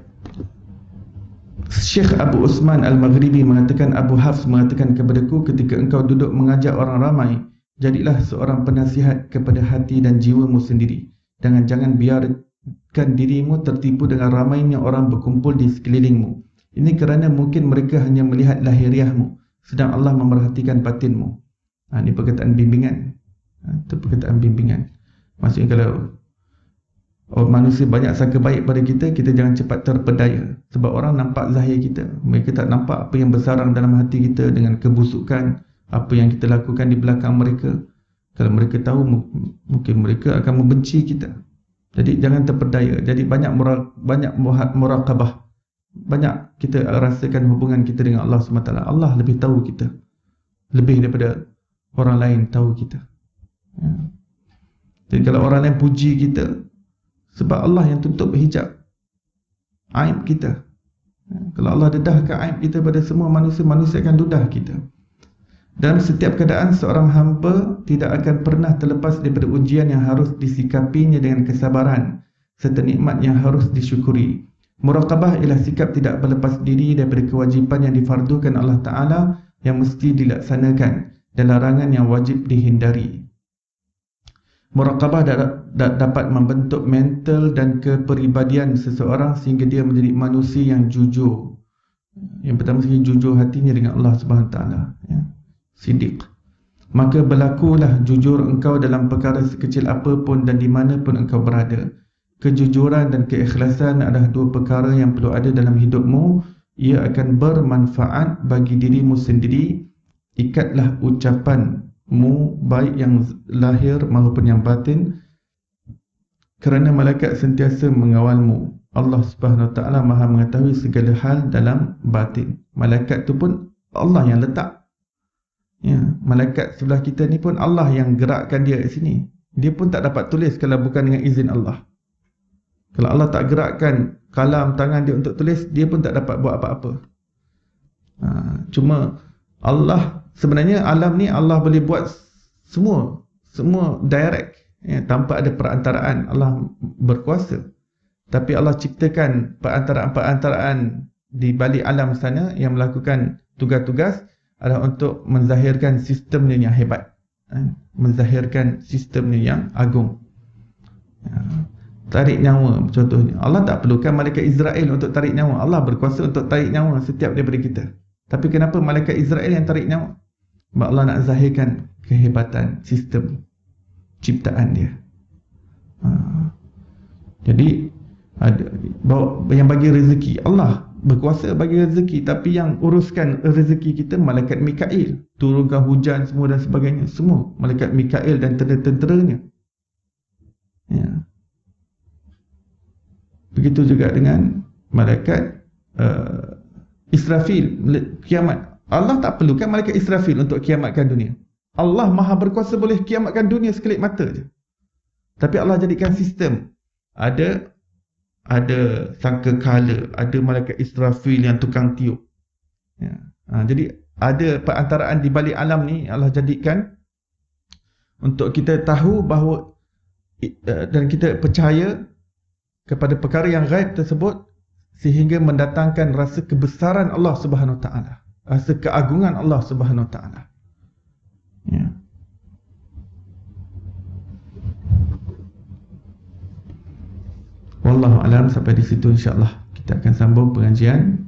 A: Syekh Abu Usman Al-Maghribi mengatakan, Abu Hafs mengatakan kepadaku, ketika engkau duduk mengajak orang ramai, jadilah seorang penasihat kepada hati dan jiwamu sendiri. Jangan biarkan dirimu tertipu dengan ramainya orang berkumpul di sekelilingmu. Ini kerana mungkin mereka hanya melihat lahiriahmu, sedang Allah memerhatikan batinmu. Ini perkataan bimbingan. Itu perkataan bimbingan. Maksudnya kalau manusia banyak sangka baik pada kita, kita jangan cepat terpedaya. Sebab orang nampak zahir kita, mereka tak nampak apa yang bersarang dalam hati kita dengan kebusukan, apa yang kita lakukan di belakang mereka. Kalau mereka tahu, mungkin mereka akan membenci kita. Jadi jangan terpedaya. Jadi banyak muraqabah. Banyak kita rasakan hubungan kita dengan Allah SWT. Allah lebih tahu kita, lebih daripada orang lain tahu kita. Jadi kalau orang lain puji kita, sebab Allah yang tutup hijab aib kita. Kalau Allah dedahkan aib kita pada semua manusia, manusia akan dedah kita. Dalam setiap keadaan seorang hamba tidak akan pernah terlepas daripada ujian yang harus disikapinya dengan kesabaran serta nikmat yang harus disyukuri. Muraqabah ialah sikap tidak berlepas diri daripada kewajipan yang difardukan Allah Ta'ala yang mesti dilaksanakan dan larangan yang wajib dihindari. Muraqabah dapat membentuk mental dan kepribadian seseorang sehingga dia menjadi manusia yang jujur. Yang pertama sekali, jujur hatinya dengan Allah Subhanahu Wa Ta'ala, Siddiq. Maka berlakulah jujur engkau dalam perkara sekecil apapun dan di mana pun engkau berada. Kejujuran dan keikhlasan adalah dua perkara yang perlu ada dalam hidupmu. Ia akan bermanfaat bagi dirimu sendiri. Ikatlah ucapanmu, baik yang lahir maupun yang batin, kerana malaikat sentiasa mengawalmu. Allah Subhanahu Wa Ta'ala Maha mengetahui segala hal dalam batin. Malaikat tu pun Allah yang letak. Malaikat sebelah kita ni pun Allah yang gerakkan dia kat sini. Dia pun tak dapat tulis kalau bukan dengan izin Allah. Kalau Allah tak gerakkan kalam tangan dia untuk tulis, dia pun tak dapat buat apa-apa. Cuma Allah, sebenarnya alam ni Allah boleh buat semua direct, tanpa ada perantaraan. Allah berkuasa. Tapi Allah ciptakan perantaraan di balik alam sana yang melakukan tugas-tugas adalah untuk menzahirkan sistemnya yang hebat, menzahirkan sistemnya yang agung. Tarik nyawa contohnya, Allah tak perlukan malaikat Israel untuk tarik nyawa. Allah berkuasa untuk tarik nyawa setiap daripada kita. Tapi kenapa malaikat Israel yang tarik nyawa? Sebab Allah nak zahirkan kehebatan sistem ciptaan dia. Jadi yang bagi rezeki, Allah berkuasa bagi rezeki, tapi yang uruskan rezeki kita malaikat Mikail, turunkan hujan semua dan sebagainya, semua malaikat Mikail dan tentera-tenteranya. Begitu juga dengan malaikat Israfil, kiamat. Allah tak perlukan malaikat Israfil untuk kiamatkan dunia. Allah Maha berkuasa boleh kiamatkan dunia sekelip mata je. Tapi Allah jadikan sistem, ada sangkakala, ada malaikat Israfil yang tukang tiup. Jadi ada perantaraan di balik alam ni Allah jadikan untuk kita tahu bahawa dan kita percaya kepada perkara yang gaib tersebut, sehingga mendatangkan rasa kebesaran Allah Subhanahu Wa Ta'ala, rasa keagungan Allah Subhanahu Wa Ta'ala. Wallahu alam. Sampai di situ insya-Allah kita akan sambung pengajian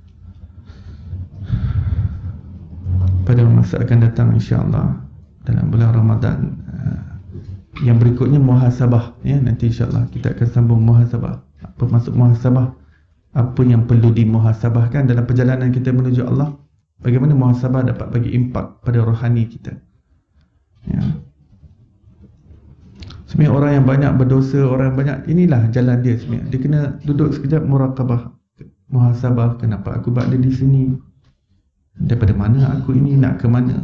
A: pada masa akan datang insya-Allah dalam bulan Ramadan. Yang berikutnya muhasabah, nanti insya-Allah kita akan sambung muhasabah. Apa maksud muhasabah? Apa yang perlu dimuhasabahkan dalam perjalanan kita menuju Allah? Bagaimana muhasabah dapat bagi impak pada rohani kita? Sebenarnya orang yang banyak berdosa, orang yang banyak, inilah jalan dia sebenarnya. Dia kena duduk sekejap muraqabah, muhasabah. Kenapa aku berada di sini? Daripada mana aku ini, nak ke mana?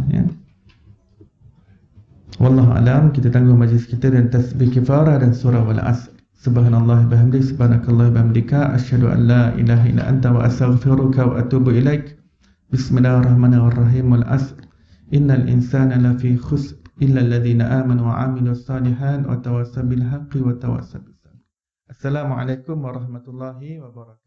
A: Wallahu alam. Kita tangguh majlis kita dan tasbih kifarah dan surah wal asr. Subhanallah bihamdi, subhanakallah bihamdika, asyhadu an la ilaha illa anta wa astaghfiruka wa atubu ilaik. Bismillahirrahmanirrahim. Wal asr. Innal insana lafi khusr illa alladhina amanu wa amilus salihat wa tawassaw bil haqqi wa tawassaw bis sabr. Assalamualaikum warahmatullahi wabarakatuh.